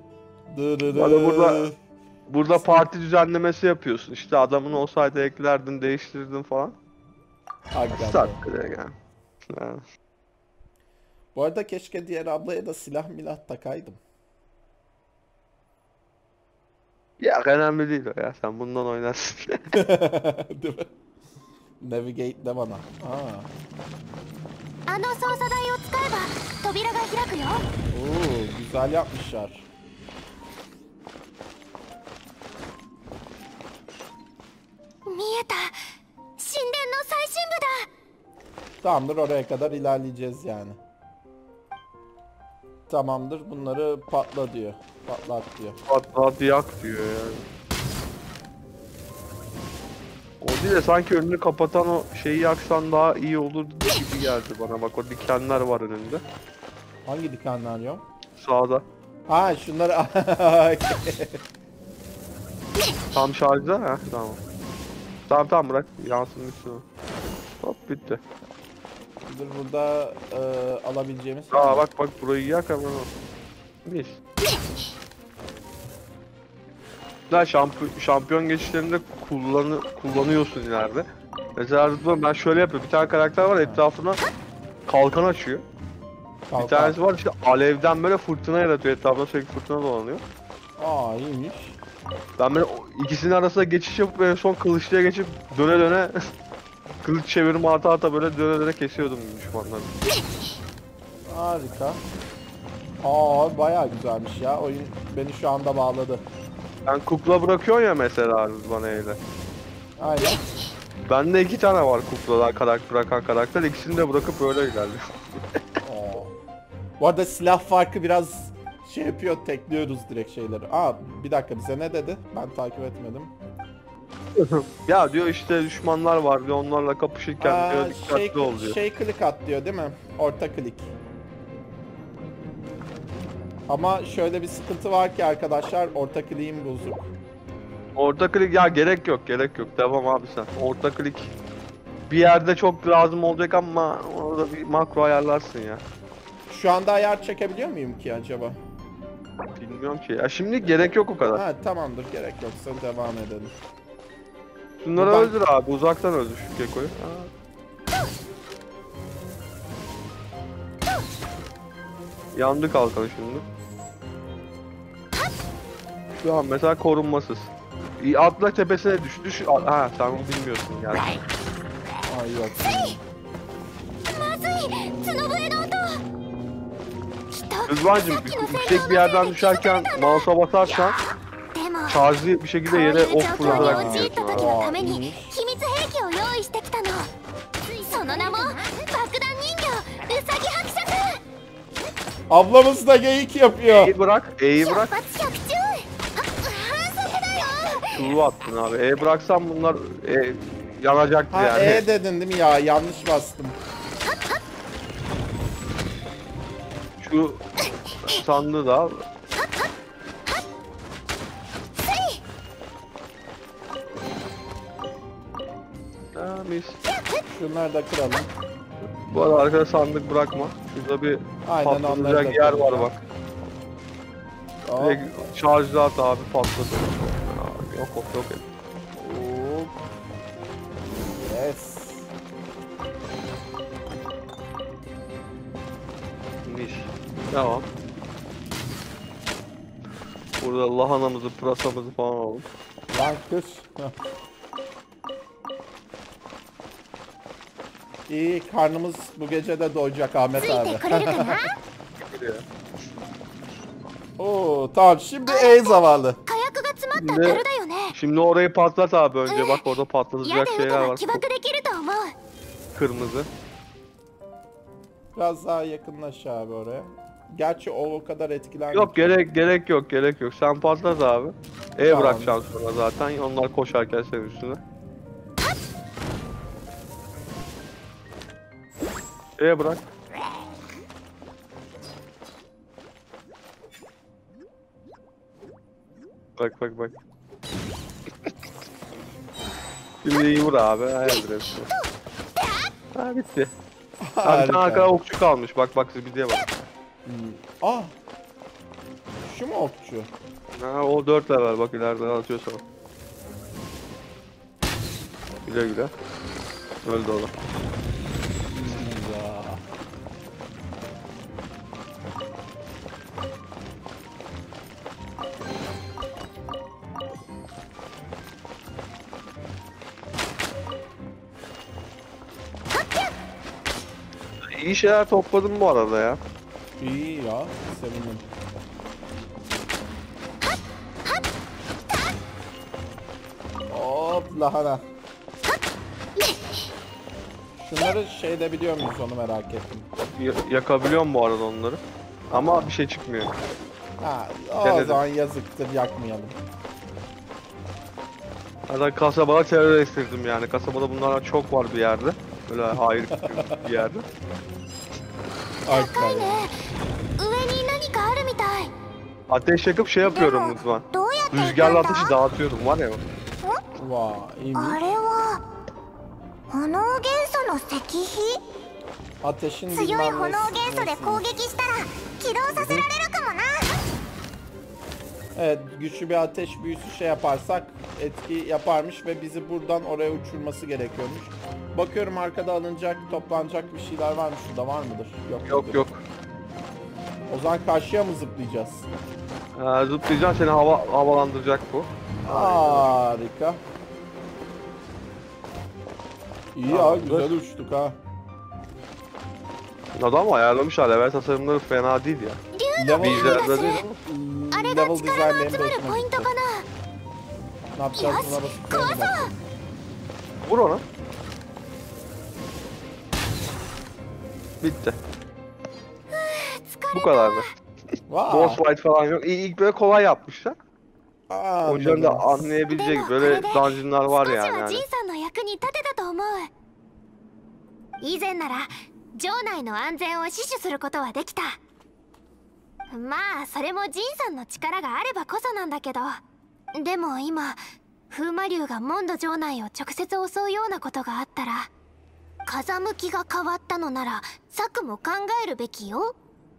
Burada parti düzenlemesi yapıyorsun. İşte adamın olsaydı eklerdin, değiştirirdin falan. Start yani. Yani. Bu arada keşke diğer ablaya da silah milah takaydım. Ya önemli değil o ya. Sen bundan oynarsın. Değil mi? Navigate de bana. Aa. あの操作台を使えば扉が開くよ。 Oo, güzel yapmışlar. Tamamdır, oraya kadar ilerleyeceğiz yani. Tamamdır, bunları patla diyor. Patlat diyor. Patlat yak diyor yani. O değil de sanki önünü kapatan o şeyi yaksan daha iyi olur gibi geldi bana. Bak o dikenler var önünde. Hangi dikenler ya? Sağda. Ha, şunları... Tam şarjda ha, tamam. Tamam bırak yansın bitsin. Hop bitti. Dur, burada alabileceğimiz... Aa bak burayı yak hemen o. Mis. Daha şampiyon geçişlerinde kullanıyorsun ileride. Mesela Rıdvan, ben şöyle yapıyorum. Bir tane karakter var, etrafına kalkan açıyor. Kalkan. Bir tanesi var işte alevden böyle fırtına yaratıyor, etrafında sürekli fırtına dolanıyor. Aa, iyiymiş. Ben böyle ikisinin arasında geçiş yapıp en son kılıçlıya geçip döne döne kılıç çevirme ata böyle döne döne kesiyordum düşmanları. Harika. Aa, bayağı güzelmiş ya. Oyun beni şu anda bağladı. Ben kukla bırakıyorsun ya mesela Rıdvan ile. Aynen. Bende 2 tane var kuklalar bırakan karakter. İkisini de bırakıp böyle ilerliyor. Oo. Bu arada silah farkı biraz şey yapıyor, tekliyoruz direkt şeyleri. Aa, bir dakika, bize ne dedi? Ben takip etmedim. Ya diyor işte düşmanlar var diyor, onlarla kapışırken diyor dikkatli ol diyor. Şey klik at diyor değil mi? Orta klik. Ama şöyle bir sıkıntı var ki arkadaşlar, orta kliğim bozuk. Orta klik ya, gerek yok devam abi sen. Orta klik bir yerde çok lazım olacak ama orada bir makro ayarlarsın ya. Şu anda ayar çekebiliyor muyum ki acaba? Bilmiyorum ki ya, şimdi gerek yok o kadar. Ha tamamdır, gerek yoksa devam edelim. Şunları Buradan- öldür abi, uzaktan öldür şu Gekko'yu. Yandı kalkanı şimdi. Şu an mesela korunmasız. Atla tepesine düş. Ha sen onu bilmiyorsun yani. Ay yok. まずい角笛の音きっと Rızvancım yüksek bir yerden düşerken mouse'a basarsan でも şarjlı bir şekilde yere こういう ok 状況 fırlatarak に陥った gidiyorsun 時 abi. のために秘密兵器を用意してきたのその名も爆弾人形ウサギ伯爵 Ablamız da geyik yapıyor. E'yi bırak, E'yi 出 bırak. 発着中反則だよ Şunu attın abi. E bıraksan bunlar yanacaktı Ha yani. E dedin değil mi ya? Yanlış bastım. Şu sandığı da al. Ha, mis. Şunları da kıralım. Bu arada arkada sandık bırakma. Şurada bir Aynen, onları da patlatacak yer var kıracağım. bak. Hop. Direkt şarjlı at abi, patladı. Aa, yok yok yok. Hop. Yes. Mis. Tamam. Burada lahanamızı, pırasamızı falan alalım. Lan kır. Heh. İyi, karnımız bu gece de doyacak Ahmet ついて abi. くれるかな Oo, tamam şimdi E zamanı. 火薬が詰まった樽だよね Şimdi orayı patlat abi önce, bak orada 矢 patlatacak で撃て şeyler ば var. 起爆できると思う Kırmızı. Biraz daha yakınlaş abi oraya. Gerçi o kadar etkilenmiyor. Yok gerek yok. Sen patlat abi. E Tamam. bırakacaksın sonra zaten. Onlar koşarken senin üstüne. E bırak. Bak. Şimdi iyi vur abi. Hayırdır hepsi. Ha bitti. Abi bir tane Harika. arkada okçu kalmış. Bak siz bir diye bak. Ah. Şu mu okçu? Ha o 4 level, bak ileriden atıyor sana. Güle güle. Öldü o da. Ya. İyi şeyler topladım bu arada ya. İyi ya, sevindim. Hop lahana. Şunları şeyde biliyor muyuz, onu merak ettim. Yakabiliyorum bu arada onları. Ama bir şey çıkmıyor. Ha, o Denedim. zaman yazıktır, yakmayalım. Hatta kasabada terör estirdim yani. Kasabada bunlardan çok var bir yerde. Böyle hayır bir yerde. 高いね上に何かあるみたい Ateş yakıp şey yapıyorum lütfen. どうやって行くん Rüzgarlı だ ateşi dağıtıyorum var ya. Vay, iyiymiş. あれは炎元素の石碑 Ateşin 強い bilmem 炎元素で nesi. 攻撃したら起動させられるかもな Evet, güçlü bir ateş büyüsü şey yaparsak etki yaparmış ve bizi buradan oraya uçurması gerekiyormuş. Bakıyorum arkada alınacak, toplanacak bir şeyler var mı? Şurada var mıdır? Yok. Yok. O zaman karşıya mı zıplayacağız? Zıplayacaksın, seni havalandıracak bu. Harika. İyi ya, Tamamdır. güzel uçtuk ha. Adam ayarlamışlar, level tasarımları fena değil ya. Level, Bizlerde değil ama. あれが level 力の dizaynlarını 集まるポイントかな Ne yapacağız buna basıp frene basacağız. Vur ona. Bitti. Bu kadardı. Vay. Boss fight falan yok. İlk böyle kolay yapmışlar. Hocanın da anlayabilecek böyle dungeonlar var 少し yani. はジンさんの役に立てたと思う。以前なら城内の安全を死守することはできた。まあそれもジンさんの力があればこそなんだけど、でも今風魔竜がモンド城内を直接襲うようなことがあったら、風向きが変わったのなら策も考えるべきよ。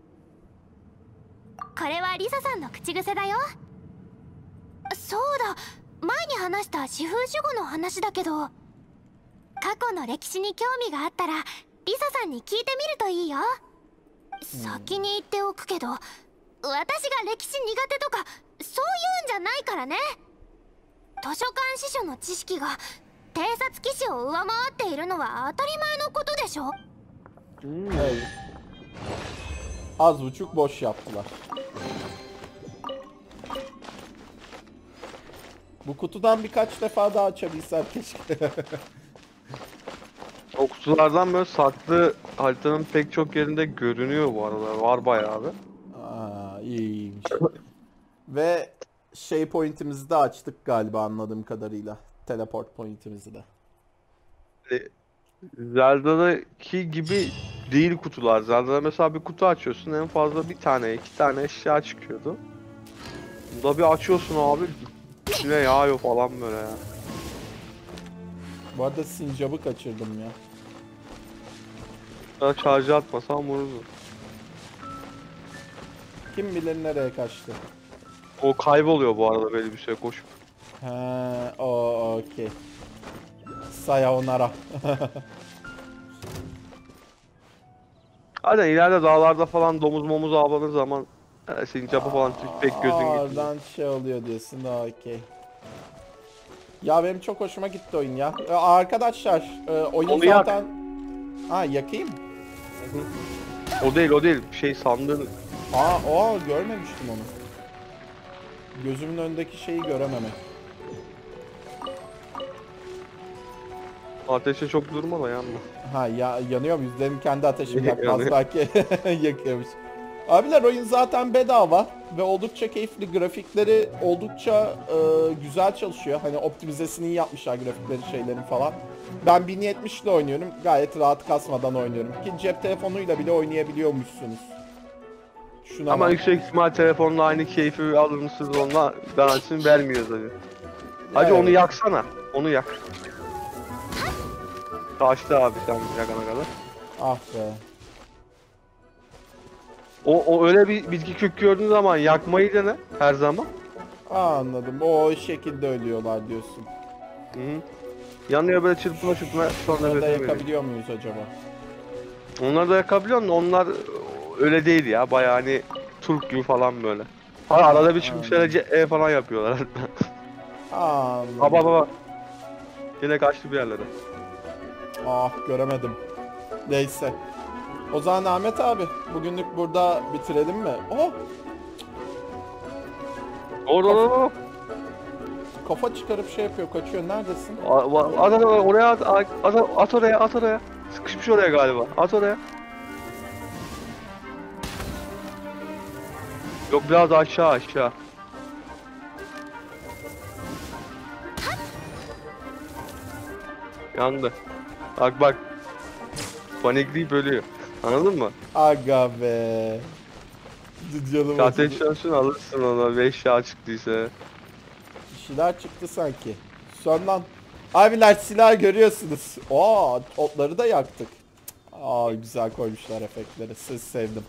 これはリサさんの口癖だよ。そうだ、前に話した四風守護の話だけど、過去の歴史に興味があったらリサさんに聞いてみるといいよ。先に言っておくけど、私が歴史苦手とかそういうんじゃないからね。図書館司書の知識が偵察騎士を上回っているのは当たり前のことでしょ。 Evet. Az buçuk boş yaptılar. Bu kutudan birkaç defa daha açabilsem keşke. O kutulardan böyle saklı haritanın pek çok yerinde görünüyor bu arada. Var bayağı abi. Aa, iyiymiş. Ve şey pointimizi de açtık galiba anladığım kadarıyla. Teleport pointimizi de. Zelda'daki gibi değil kutular. Zelda'da mesela bir kutu açıyorsun, en fazla bir tane, iki tane eşya çıkıyordu. Bunda bir açıyorsun abi, içine yağıyor falan böyle ya. Bu arada sincabı kaçırdım ya. Daha şarjı atmasam vururdu. Kim bilir nereye kaçtı. O kayboluyor bu arada böyle bir şey koşup. He, o okey. Sayonara. Hadi ileride dağlarda falan domuz momuz avlanır zaman sincapı falan pek gözün gitmiyor. Oradan şey oluyor diyorsun da okey. Ya benim çok hoşuma gitti oyun ya. Arkadaşlar oyun Onu yak. zaten... Ha yakayım. O değil şey sandığın. Görmemiştim onu. Gözümün önündeki şeyi görememek. Ateşe çok durma da yanma. Ha yanıyor muyuz? Benim kendi ateşim yakmaz Yanıyor. belki. Yakıyormuş. Abiler oyun zaten bedava ve oldukça keyifli. Grafikleri oldukça güzel çalışıyor. Hani optimizesini iyi yapmışlar grafikleri şeylerin falan. Ben 1070 ile oynuyorum. Gayet rahat kasmadan oynuyorum. Ki cep telefonuyla bile oynayabiliyormuşsunuz. Şuna Ama bak. yüksek ihtimal telefonla aynı keyfi alır mısınız onunla garantisini vermiyoruz hadi. Hadi Evet. onu yaksana. Onu yak. Kaçtı abi sen yakana kadar. Ah be. O öyle bir bitki kök gördüğün zaman yakmayı dene her zaman. Anladım. O şekilde ölüyorlar diyorsun. Hı -hı. Yanıyor böyle çırpına sonra Bunları da nefes veriyor. yakabiliyor muyuz acaba? Onları da yakabiliyorsun da onlar öyle değil ya, bayağı hani Türk gibi falan böyle. Arada bir çıkmışlar falan yapıyorlar. Anladım. Baba. Yine kaçtı bir yerlere. Ah göremedim. Neyse. O zaman Ahmet abi bugünlük burada bitirelim mi? Oh! Orada Kafa çıkarıp şey yapıyor, kaçıyor. Neredesin? oraya at oraya. Sıkışmış oraya galiba. At oraya. Yok biraz aşağı. Yandı. Bak. Panikleyip ölüyor. Anladın mı? Aga be. Canım Zaten acıdı. şansın alırsın ona 5 yağ çıktıysa. Bir şeyler çıktı sanki. Sondan. Abiler silah görüyorsunuz. Otları da yaktık. Güzel koymuşlar efektleri. Siz sevdim.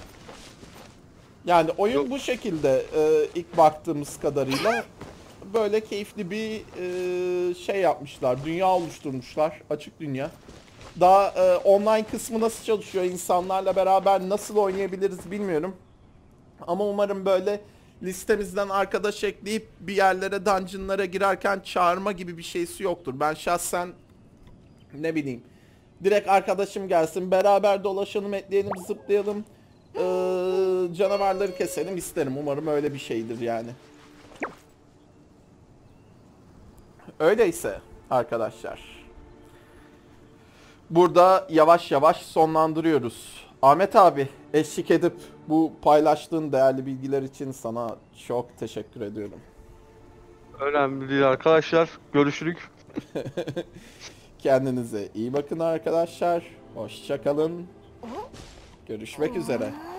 Yani oyun bu şekilde ilk baktığımız kadarıyla böyle keyifli bir şey yapmışlar. Dünya oluşturmuşlar. Açık dünya. Daha online kısmı nasıl çalışıyor, insanlarla beraber nasıl oynayabiliriz bilmiyorum. Ama umarım böyle listemizden arkadaş ekleyip bir yerlere, dungeonlara girerken çağırma gibi bir şeysi yoktur. Ben şahsen ne bileyim direkt arkadaşım gelsin, beraber dolaşalım, etleyelim, zıplayalım, canavarları keselim isterim. Umarım öyle bir şeydir yani. Öyleyse arkadaşlar, burada yavaş yavaş sonlandırıyoruz. Ahmet abi eşlik edip bu paylaştığın değerli bilgiler için sana çok teşekkür ediyorum. Önemli değil arkadaşlar. Görüşürük. Kendinize iyi bakın arkadaşlar. Hoşça kalın. Görüşmek üzere.